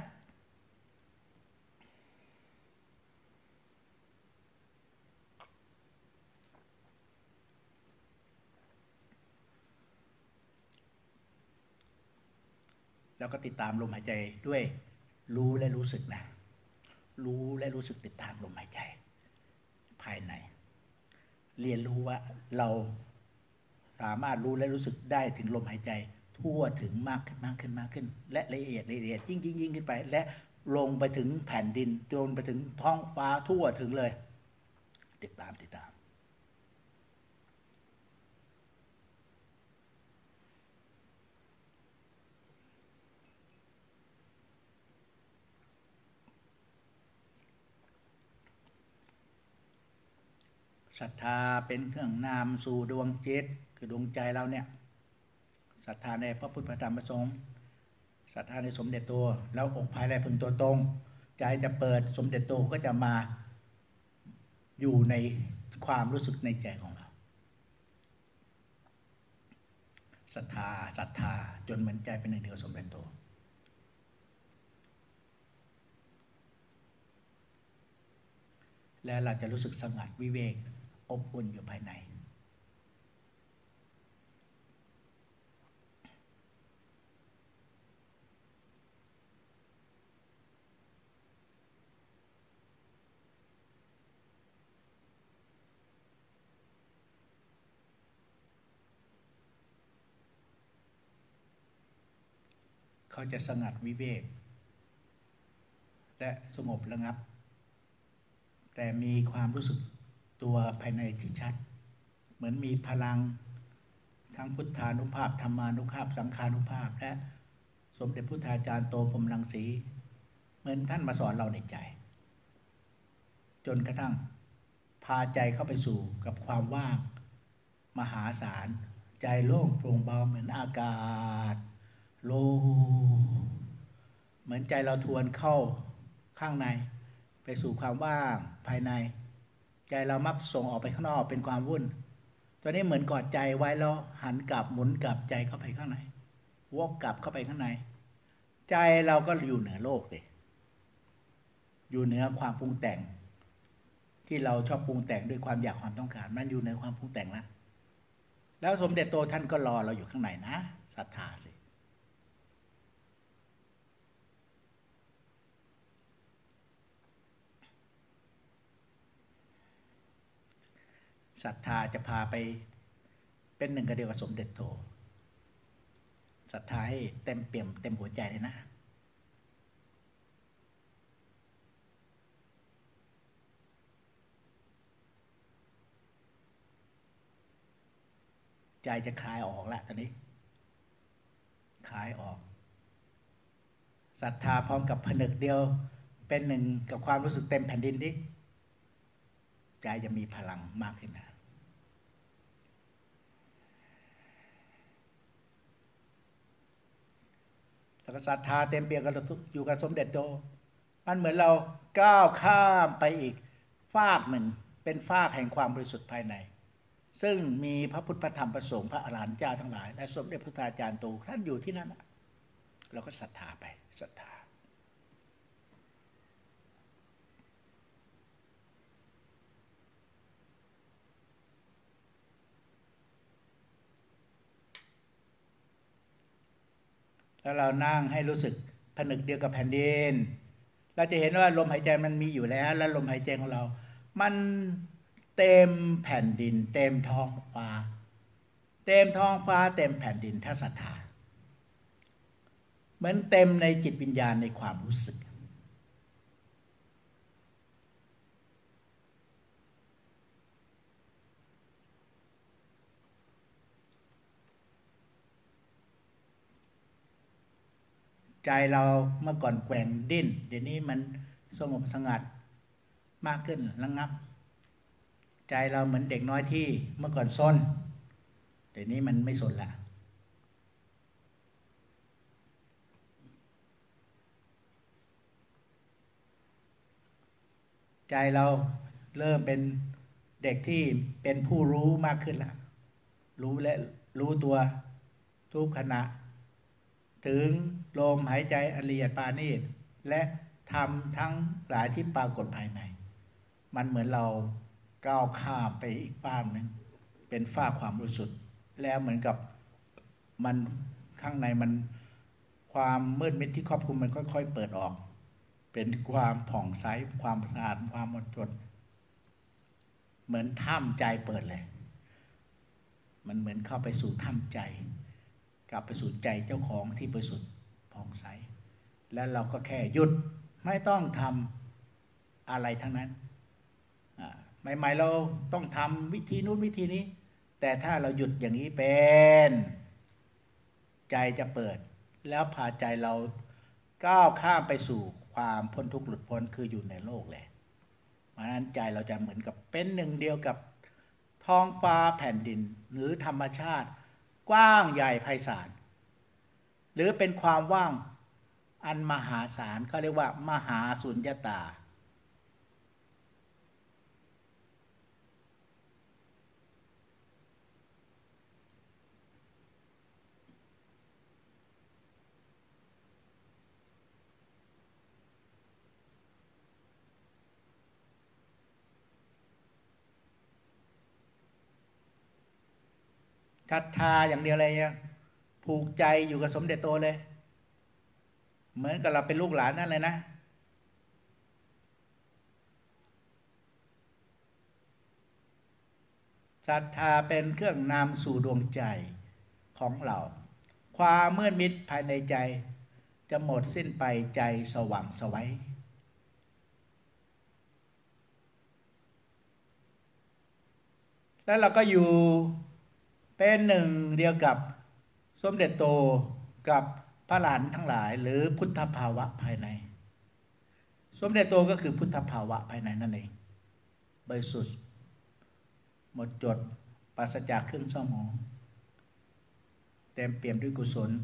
แล้วก็ติดตามลมหายใจด้วยรู้และรู้สึกนะรู้และรู้สึกติดตามลมหายใจภายในเรียนรู้ว่าเราสามารถรู้และรู้สึกได้ถึงลมหายใจทั่วถึงมากขึ้นและละเอียดยิ่งขึ้นไปและลงไปถึงแผ่นดินจนไปถึงท้องฟ้าทั่วถึงเลยติดตามศรัทธาเป็นเครื่องนำสู่ดวงจิตคือดวงใจเราเนี่ยศรัทธาในพระพุทธธรรมพระสงฆ์ศรัทธาในสมเด็จโตแล้วองค์ภายในพึงตัวตรงใจจะเปิดสมเด็จโตก็จะมาอยู่ในความรู้สึกในใจของเราศรัทธาจนเหมือนใจเป็นหนึ่งเดียวสมเด็จโตและเราจะรู้สึกสงัดวิเวกอบอุ่นอยู่ภายในเขาจะสงัดวิเวกและสงบระงับแต่มีความรู้สึกตัวภายในที่ชัดเหมือนมีพลังทั้งพุทธานุภาพธรรมานุภาพสังฆานุภาพและสมเด็จพุทธาจารย์โตพรหมรังสีเหมือนท่านมาสอนเราในใจจนกระทั่งพาใจเข้าไปสู่กับความว่างมหาศาลใจโล่งโปร่งเบาเหมือนอากาศโล่งเหมือนใจเราทวนเข้าข้างในไปสู่ความว่างภายในใจเรามักส่งออกไปข้างนอกเป็นความวุ่นตัวนี้เหมือนกอดใจไว้แล้วหันกลับหมุนกลับใจเข้าไปข้างในวกกลับเข้าไปข้างในใจเราก็อยู่เหนือโลกสิอยู่เหนือความปรุงแต่งที่เราชอบปรุงแต่งด้วยความอยากความต้องการมันอยู่เหนือความปรุงแต่งแล้วสมเด็จโตท่านก็รอเราอยู่ข้างในนะศรัทธาสิศรัทธาจะพาไปเป็นหนึ่งกับเดียวกับสมเด็จโตศรัทธาให้เต็มเปี่ยมเต็มหัวใจเลยนะใจจะคลายออกแล้วตอนนี้คลายออกศรัทธาพร้อมกับผนึกเดียวเป็นหนึ่งกับความรู้สึกเต็มแผ่นดินดิใจจะมีพลังมากขึ้นนะแล้วก็ศรัทธาเต็มเปี่ยมกันอยู่กับสมเด็จโตมันเหมือนเราก้าวข้ามไปอีกฟากหนึ่งเป็นฟากแห่งความบริสุทธิ์ภายในซึ่งมีพระพุทธพระธรรมพระสงฆ์พระอรหันต์เจ้าทั้งหลายและสมเด็จพุทธาจารย์โตท่านอยู่ที่นั่นเราก็ศรัทธาไปศรัทธาแล้วเรานั่งให้รู้สึกผนึกเดียวกับแผ่นดินเราจะเห็นว่าลมหายใจมันมีอยู่แล้วและลมหายใจของเรามันเต็มแผ่นดินเต็มท้องฟ้าเต็มท้องฟ้าเต็มแผ่นดินถ้าศรัทธาเหมือนเต็มในจิตวิญญาณในความรู้สึกใจเราเมื่อก่อนแกว่งดิ้นเดี๋ยวนี้มันสงบสงัดมากขึ้นระงับใจเราเหมือนเด็กน้อยที่เมื่อก่อนซนเดี๋ยวนี้มันไม่สนละใจเราเริ่มเป็นเด็กที่เป็นผู้รู้มากขึ้นแล้วรู้และรู้ตัวทุกขณะถึงลมหายใจอันละเอียดปราณีตและทำทั้งหลายที่ปรากฏภายในมันเหมือนเราก้าวข้ามไปอีกฟากนึงเป็นฟากความรู้สึกแล้วเหมือนกับมันข้างในมันความมืดมิดที่ครอบคลุมมันค่อยๆเปิดออกเป็นความผ่องใสความสะอาดความหมดจดเหมือนถ้ำใจเปิดเลยมันเหมือนเข้าไปสู่ถ้ำใจกลับไปสู่ใจเจ้าของที่บริสุทธิ์ผ่องใสแล้วเราก็แค่หยุดไม่ต้องทำอะไรทั้งนั้นใหม่ๆเราต้องทำวิธีนู้นวิธีนี้แต่ถ้าเราหยุดอย่างนี้เป็นใจจะเปิดแล้วพาใจเราก้าวข้ามไปสู่ความพ้นทุกข์หลุดพ้นคืออยู่ในโลกเลยเพราะนั้นใจเราจะเหมือนกับเป็นหนึ่งเดียวกับท้องฟ้าแผ่นดินหรือธรรมชาติกว้างใหญ่ไพศาลหรือเป็นความว่างอันมหาศาลเขาเรียกว่ามหาสุญญตาศรัทธาอย่างเดียวเลยผูกใจอยู่กับสมเด็จโตเลยเหมือนกับเราเป็นลูกหลานนั่นเลยนะศรัทธาเป็นเครื่องนำสู่ดวงใจของเราความมืดมิดภายในใจจะหมดสิ้นไปใจสว่างไสวแล้วเราก็อยู่เป็นหนึ่งเดียวกับสมเด็จโตกับพระหลานทั้งหลายหรือพุทธภาวะภายในสมเด็จโตก็คือพุทธภาวะภายในนั่นเองบริสุทธิ์หมดจดปราศจากเครื่องเศร้าหมองเต็มเปี่ยมด้วยกุศล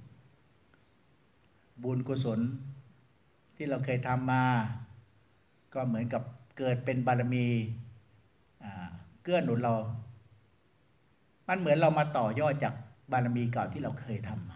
บุญกุศลที่เราเคยทำมาก็เหมือนกับเกิดเป็นบารมีเกื้อหนุนเรามันเหมือนเรามาต่อยอดจากบารมีเก่าที่เราเคยทำมา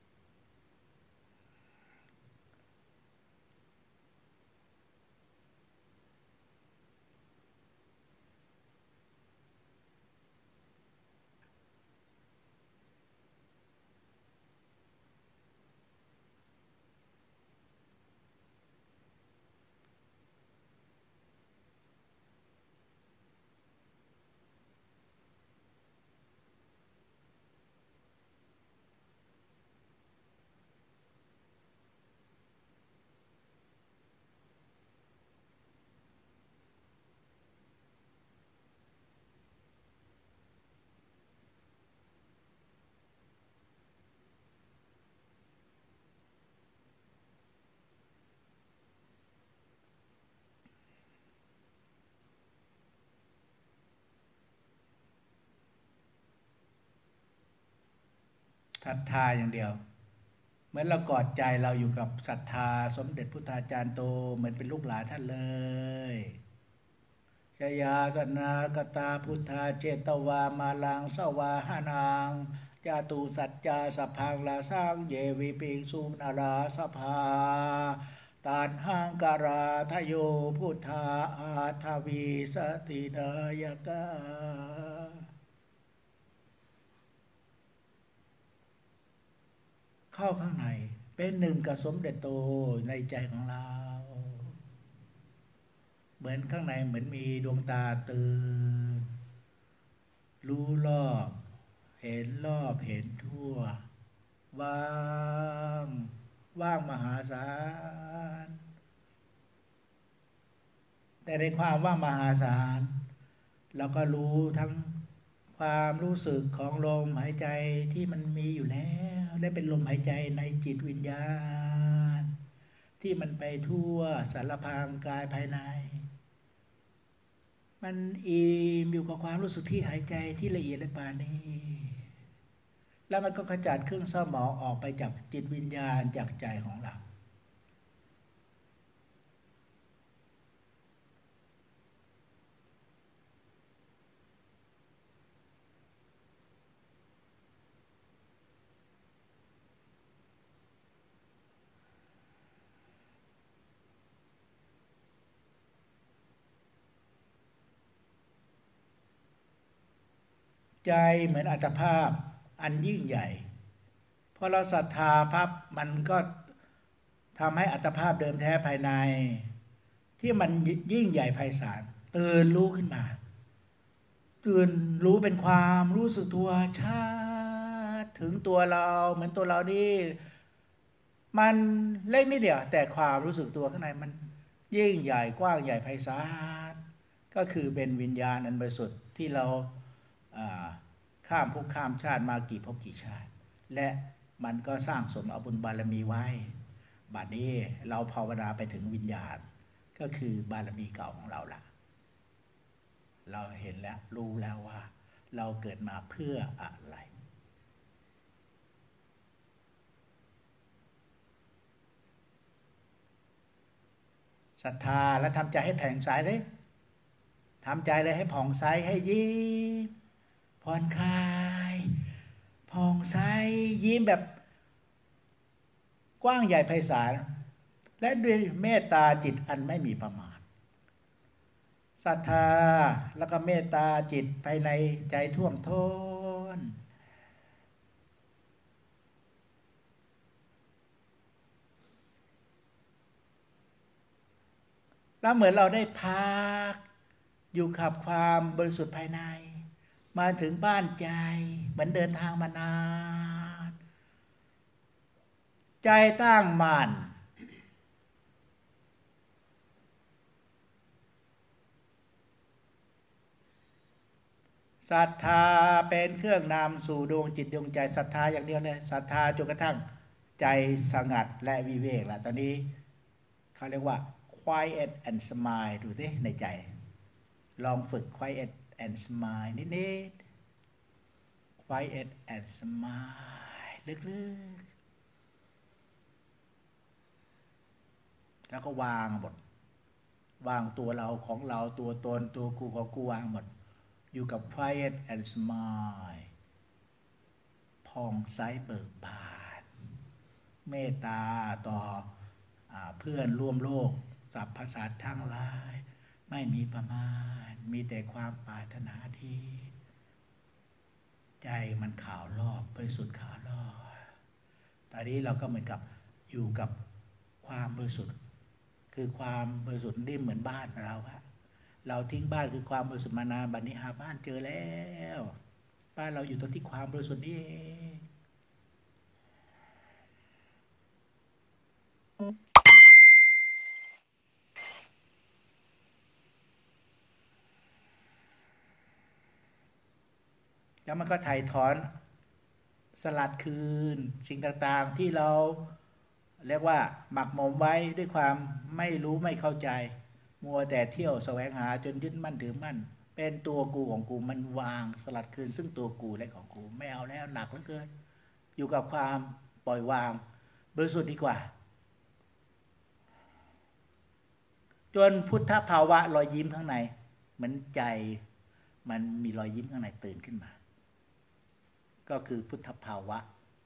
ศรัทธาอย่างเดียวเหมือนเรากอดใจเราอยู่กับศรัทธาสมเด็จพุทธาจารย์โตเหมือนเป็นลูกหลานท่านเลยชยาสนากตาพุทธาเจตวามาลังสวาหานางจาตุสัจจาสพังลาสังเยวิปิงสุนาราสภาตานหังการาทโยพุทธาอาทวีสตินายกาเข้าข้างในเป็นหนึ่งกับสมเด็จโตในใจของเราเหมือนข้างในเหมือนมีดวงตาตื่นรู้รอบเห็นรอบเห็นทั่วว่างว่างมหาศาลแต่ในความว่างมหาศาลเราก็รู้ทั้งความรู้สึกของลมหายใจที่มันมีอยู่แล้วและเป็นลมหายใจในจิตวิญญาณที่มันไปทั่วสารพางกายภายในมันอิ่มอยู่กับความรู้สึกที่หายใจที่ละเอียดและปานนี้แล้วมันก็ขจัดเครื่องเศร้าหมองออกไปจากจิตวิญญาณจากใจของเราใจเหมือนอัตภาพอันยิ่งใหญ่พอเราศรัทธาปั๊บมันก็ทำให้อัตภาพเดิมแท้ภายในที่มันยิ่งใหญ่ไพศาลตื่นรู้ขึ้นมาตื่นรู้เป็นความรู้สึกตัวชัดถึงตัวเราเหมือนตัวเรานี่มันเล็กนิดเดียวแต่ความรู้สึกตัวข้างในมันยิ่งใหญ่กว้างใหญ่ไพศาลก็คือเป็นวิญญาณอันบริสุทธิ์ที่เราข้ามภพข้ามชาติมากี่ภพกี่ชาติและมันก็สร้างสมเอาบุญบารมีไว้บัดนี้เราภาวนาไปถึงวิญญาณก็คือบารมีเก่าของเราล่ะเราเห็นแล้วรู้แล้วว่าเราเกิดมาเพื่ออะไรศรัทธาแล้วทำใจให้แผ่องใสเลยทำใจเลยให้ผ่องใสให้ยิ้มผ่อนคลายผ่องใสยิ้มแบบกว้างใหญ่ไพศาลและด้วยเมตตาจิตอันไม่มีประมาณศรัทธาแล้วก็เมตตาจิตภายในใจท่วมท้นแล้วเหมือนเราได้พักอยู่กับความบริสุทธิ์ภายในมาถึงบ้านใจเหมือนเดินทางมานานใจตั้งมั่นศรัทธาเป็นเครื่องนำสู่ดวงจิตดวงใจศรัทธาอย่างเดียวเลยศรัทธาจนกระทั่งใจสงัดและวิเวกละตอนนี้เขาเรียกว่า quiet and smile ดูสิในใจลองฝึก quiet and smile นิดๆ quiet and smile ลึกๆแล้วก็วางหมดวางตัวเราของเราตัวตนตัวกูของกูวางหมดอยู่กับ quiet and smile ผ่องใสเบิกบานเมตตาต่อเพื่อนร่วมโลกสรรพสัตว์ทั้งหลายไม่มีประมาณมีแต่ความปรารถนาดีใจมันขาวรอบบริสุทธิ์ขาวรอบตอนนี้เราก็เหมือนกับอยู่กับความบริสุทธิ์คือความบริสุทธิ์นี่เหมือนบ้านเราอะเราทิ้งบ้านคือความบริสุทธิ์มานานบัดนี้หาบ้านเจอแล้วบ้านเราอยู่ตรงที่ความบริสุทธิ์นี่เองแล้วมันก็ถ่ายถอนสลัดคืนสิ่งต่างๆที่เราเรียกว่าหมักหมมไว้ด้วยความไม่รู้ไม่เข้าใจมัวแต่เที่ยวแสวงหาจนยึดมั่นถือมั่นเป็นตัวกูของกูมันวางสลัดคืนซึ่งตัวกูและของกูไม่เอาแล้วหนักเหลือเกินอยู่กับความปล่อยวางบริสุทธิ์ดีกว่าจนพุทธภาวะรอยยิ้มข้างในเหมือนใจมันมีรอยยิ้มข้างในตื่นขึ้นมาก็คือพุทธภาวะ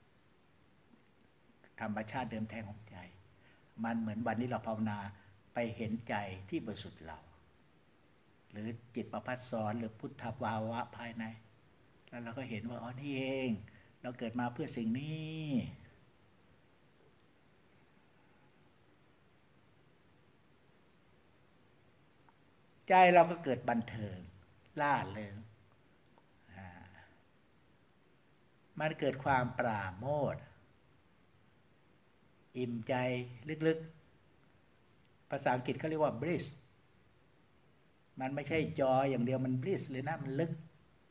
ธรรมชาติเดิมแท้ของใจมันเหมือนวันนี้เราภาวนาไปเห็นใจที่บริสุทธิ์เราหรือจิตประภัสสรหรือพุทธภาวะภายในแล้วเราก็เห็นว่าอ๋อนี่เองเราเกิดมาเพื่อสิ่งนี้ใจเราก็เกิดบันเทิงล่าเริงมันเกิดความปราโมทย์อิ่มใจลึกๆภาษาอังกฤษเขาเรียกว่า bliss มันไม่ใช่จอยอย่างเดียวมัน bliss เลยนะมันลึก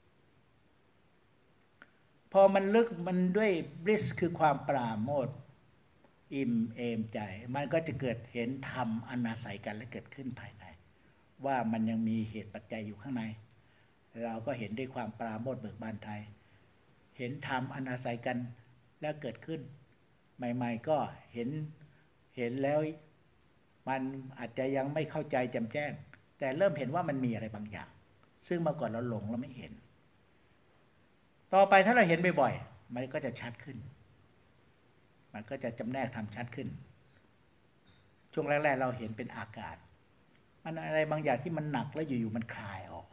พอมันลึกมันด้วย bliss คือความปราโมทย์อิ่มเอมใจมันก็จะเกิดเห็นธรรมอันอาศัยกันและเกิดขึ้นภายในว่ามันยังมีเหตุปัจจัยอยู่ข้างในเราก็เห็นด้วยความปราโมทย์เบิกบานไทยเห็นธรรมอันอาศัยกันแล้วเกิดขึ้นใหม่ๆก็เห็นแล้วมันอาจจะยังไม่เข้าใจแจ่มแจ้งแต่เริ่มเห็นว่ามันมีอะไรบางอย่างซึ่งเมื่อก่อนเราหลงเราไม่เห็นต่อไปถ้าเราเห็นบ่อยๆมันก็จะชัดขึ้นมันก็จะจำแนกทำชัดขึ้นช่วงแรกๆเราเห็นเป็นอากาศมันอะไรบางอย่างที่มันหนักแล้วอยู่ๆมันคลายออก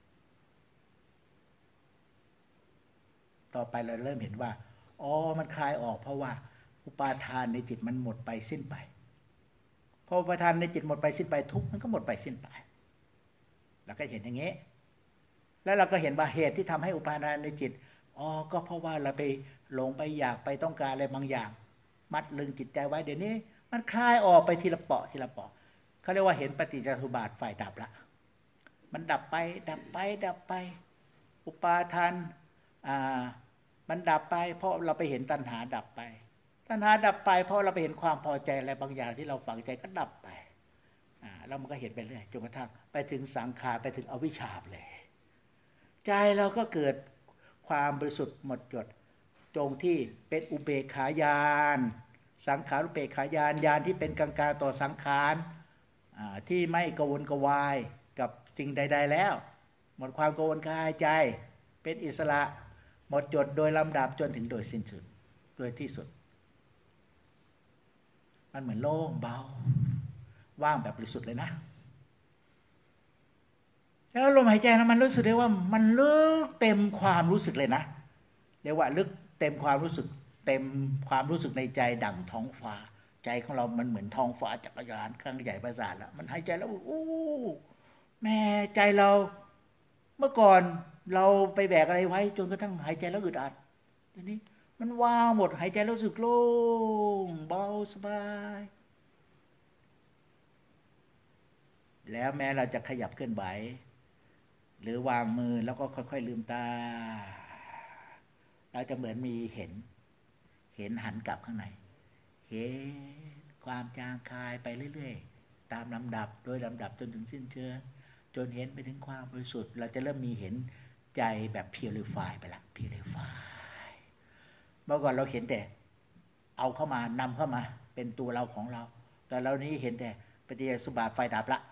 ต่อไปเราเริ่มเห็นว่าอ๋อมันคลายออกเพราะว่าอุปาทานในจิตมันหมดไปสิ้นไปพออุปาทานในจิตหมดไปสิ้นไปทุกข์มันก็หมดไปสิ้นไปเราก็เห็นอย่างนี้แล้วเราก็เห็นว่าเหตุที่ทำให้อุปาทานในจิตอ๋อก็เพราะว่าเราไปหลงไปอยากไปต้องการอะไรบางอย่างมัดลึงจิตใจไว้เดี๋ยวนี้มันคลายออกไปทีละเปาะทีละเปาะเขาเรียกว่าเห็นปฏิจจสมุปบาทฝ่ายดับละมันดับไปดับไปดับไปอุปาทานมันดับไปเพราะเราไปเห็นตัณหาดับไปตัณหาดับไปเพราะเราไปเห็นความพอใจอะไรบางอย่างที่เราฝังใจก็ดับไปแล้วมันก็เห็นไปเรื่อยจนกระทั่งไปถึงสังขารไปถึงอวิชชาเลยใจเราก็เกิดความบริสุทธิ์หมดจดตรงที่เป็นอุเบกขายานสังขารุเบกขายานญาณที่เป็นกลางๆต่อสังขารที่ไม่กวนกวายกับสิ่งใดๆแล้วหมดความกวนกายใจเป็นอิสระหมดจดโดยลำดับจนถึงโดยสิ้นสุดโดยที่สุดมันเหมือนโล่งเบาว่างแบบบริสุทธิ์เลยนะแล้วลมหายใจนะมันรู้สึกได้ว่ามันลึกเต็มความรู้สึกเลยนะเรียกว่าลึกเต็มความรู้สึกเต็มความรู้สึกในใจดั่งท้องฟ้าใจของเรามันเหมือนท้องฟ้าจักรยานข้างใหญ่ประสาทแล้วมันหายใจแล้วโอ้แม่ใจเราเมื่อก่อนเราไปแบกอะไรไว้จนกระทั่งหายใจแล้วอึดอัดทีนี้มันว่างหมดหายใจแล้วรู้สึกโล่งเบาสบายแล้วแม้เราจะขยับเคลื่อนไหวหรือวางมือแล้วก็ค่อยๆลืมตาเราจะเหมือนมีเห็นหันกลับข้างในเห็นความจางคายไปเรื่อยๆตามลำดับโดยลำดับจนถึงสิ้นเชิงจนเห็นไปถึงความบริสุทธิ์เราจะเริ่มมีเห็นใจแบบ purify ไปละ purify เมื่อก่อนเราเห็นแต่เอาเข้ามานำเข้ามาเป็นตัวเราของเราแต่เรานี้เห็นแต่ปฏิจจสมุปบาทไฟดับละ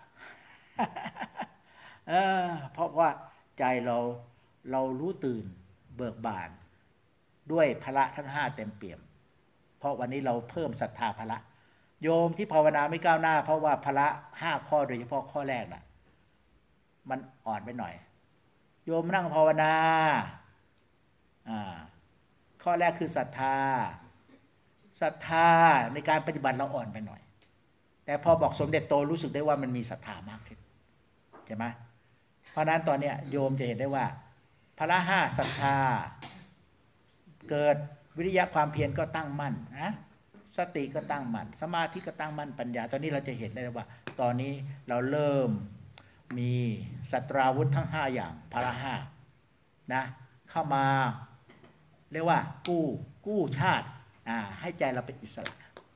เพราะว่าใจเรารู้ตื่นเบิกบานด้วยพละทั้ง5เต็มเปี่ยมเพราะวันนี้เราเพิ่มศรัทธาพละโยมที่ภาวนาไม่ก้าวหน้าเพราะว่าพละ5ข้อโดยเฉพาะข้อแรกน่ะมันอ่อนไปหน่อยโยมนั่งภาวนาข้อแรกคือศรัทธาในการปฏิบัติเราอ่อนไปหน่อยแต่พอบอกสมเด็จโตรู้สึกได้ว่ามันมีศรัทธามากขึ้นใช่ไหมเพราะนั้นตอนนี้โยมจะเห็นได้ว่าพละ5ศรัทธาเกิดวิริยะความเพียรก็ตั้งมั่นนะสติก็ตั้งมั่นสมาธิก็ตั้งมั่นปัญญาตอนนี้เราจะเห็นได้ว่าตอนนี้เราเริ่มมีสัตราวุธทั้ง5อย่างพละ5นะเข้ามาเรียกว่ากู้ชาติให้ใจเราเป็นอิสระ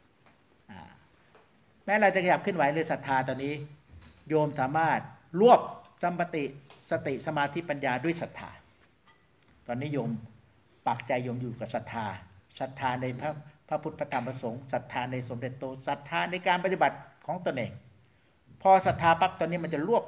แม้เราจะขยับขึ้นไหวหรือศรัทธาตอนนี้โยมสามารถรวบสัมปติสติสมาธิปัญญาด้วยศรัทธาตอนนี้โยมปักใจโยมอยู่กับศรัทธาในพระพุทธพระธรรมพระสงฆ์ศรัทธาในสมเด็จโตศรัทธาในการปฏิบัติของตนเองพอศรัทธาปั๊บตอนนี้มันจะรวบ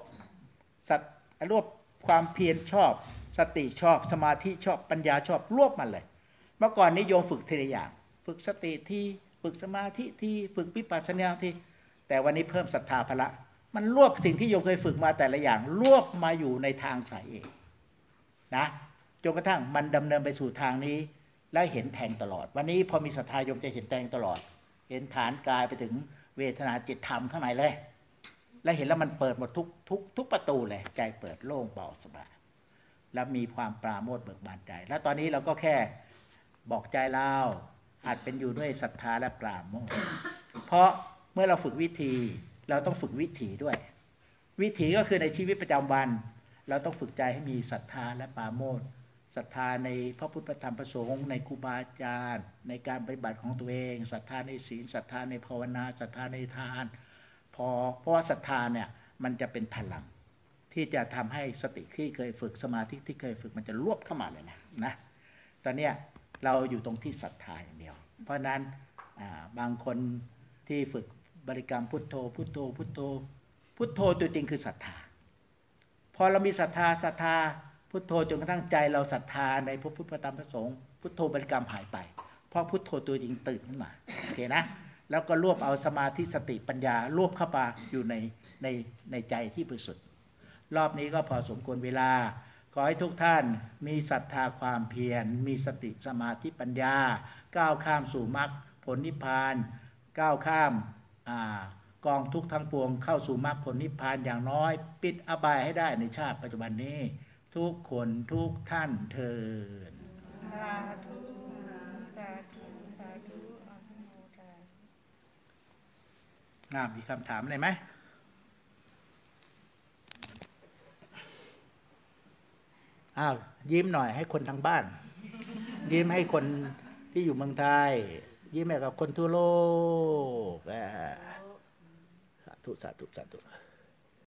ความเพียรชอบสติชอบสมาธิชอบปัญญาชอบรวบมันเลยเมื่อก่อนนี้โยมฝึกทีละอย่างฝึกสติที่ฝึกสมาธิที่ฝึกวิปัสสนาที่แต่วันนี้เพิ่มศรัทธาพละมันรวบสิ่งที่โยมเคยฝึกมาแต่ละอย่างรวบมาอยู่ในทางสายเองนะจนกระทั่งมันดำเนินไปสู่ทางนี้และเห็นแทงตลอดวันนี้พอมีศรัทธาโยมจะเห็นแทงตลอดเห็นฐานกายไปถึงเวทนาจิตธรรมข้างในเลยแล้วเห็นแล้วมันเปิดหมดทุกประตูเลยใจเปิดโล่งเบาสบายแล้วมีความปราโมทย์เบิกบานใจแล้วตอนนี้เราก็แค่บอกใจเราอาจเป็นอยู่ด้วยศรัทธาและปราโมทย์เพราะเมื่อเราฝึกวิธีเราต้องฝึกวิถีด้วยวิถีก็คือในชีวิตประจำวันเราต้องฝึกใจให้มีศรัทธาและปราโมทย์ศรัทธาในพระพุทธธรรมประสงค์ในครูบาอาจารย์ในการปฏิบัติของตัวเองศรัทธาในศีลศรัทธาในภาวนาศรัทธาในทานเพราะว่าศรัทธาเนี่ยมันจะเป็นพลังที่จะทำให้สติที่เคยฝึกสมาธิที่เคยฝึกมันจะรวบเข้ามาเลยนะตอนเนี้ยเราอยู่ตรงที่ศรัทธาอย่างเดียวเพราะนั้นบางคนที่ฝึกบริกรรมพุทโธพุทโธพุทโธพุทโธตัวจริงคือศรัทธาพอเรามีศรัทธาพุทโธจนกระทั่งใจเราศรัทธาในพระพุทธธรรมพระสงฆ์พุทโธบริกรรมหายไปเพราะพุทโธตัวจริงตื่นขึ้นมาโอเคนะแล้วก็รวบเอาสมาธิสติปัญญารวบเข้าไปอยู่ในใจที่บริสุทธิ์รอบนี้ก็พอสมควรเวลาขอให้ทุกท่านมีศรัทธาความเพียรมีสติสมาธิปัญญาก้าวข้ามสู่มรรคผลนิพพานก้าวข้ามกองทุกข์ทั้งปวงเข้าสู่มรรคผลนิพพานอย่างน้อยปิดอบายให้ได้ในชาติปัจจุบันนี้ทุกคนทุกท่านเทินสาธุสาธุสาธุอนุโมทนามีคำถามอะไรไหมอ้าวยิ้มหน่อยให้คนทางบ้านยิ้มให้คนที่อยู่เมืองไทยยิ้มให้กับคนทั่วโลกสาธุสาธุสาธุ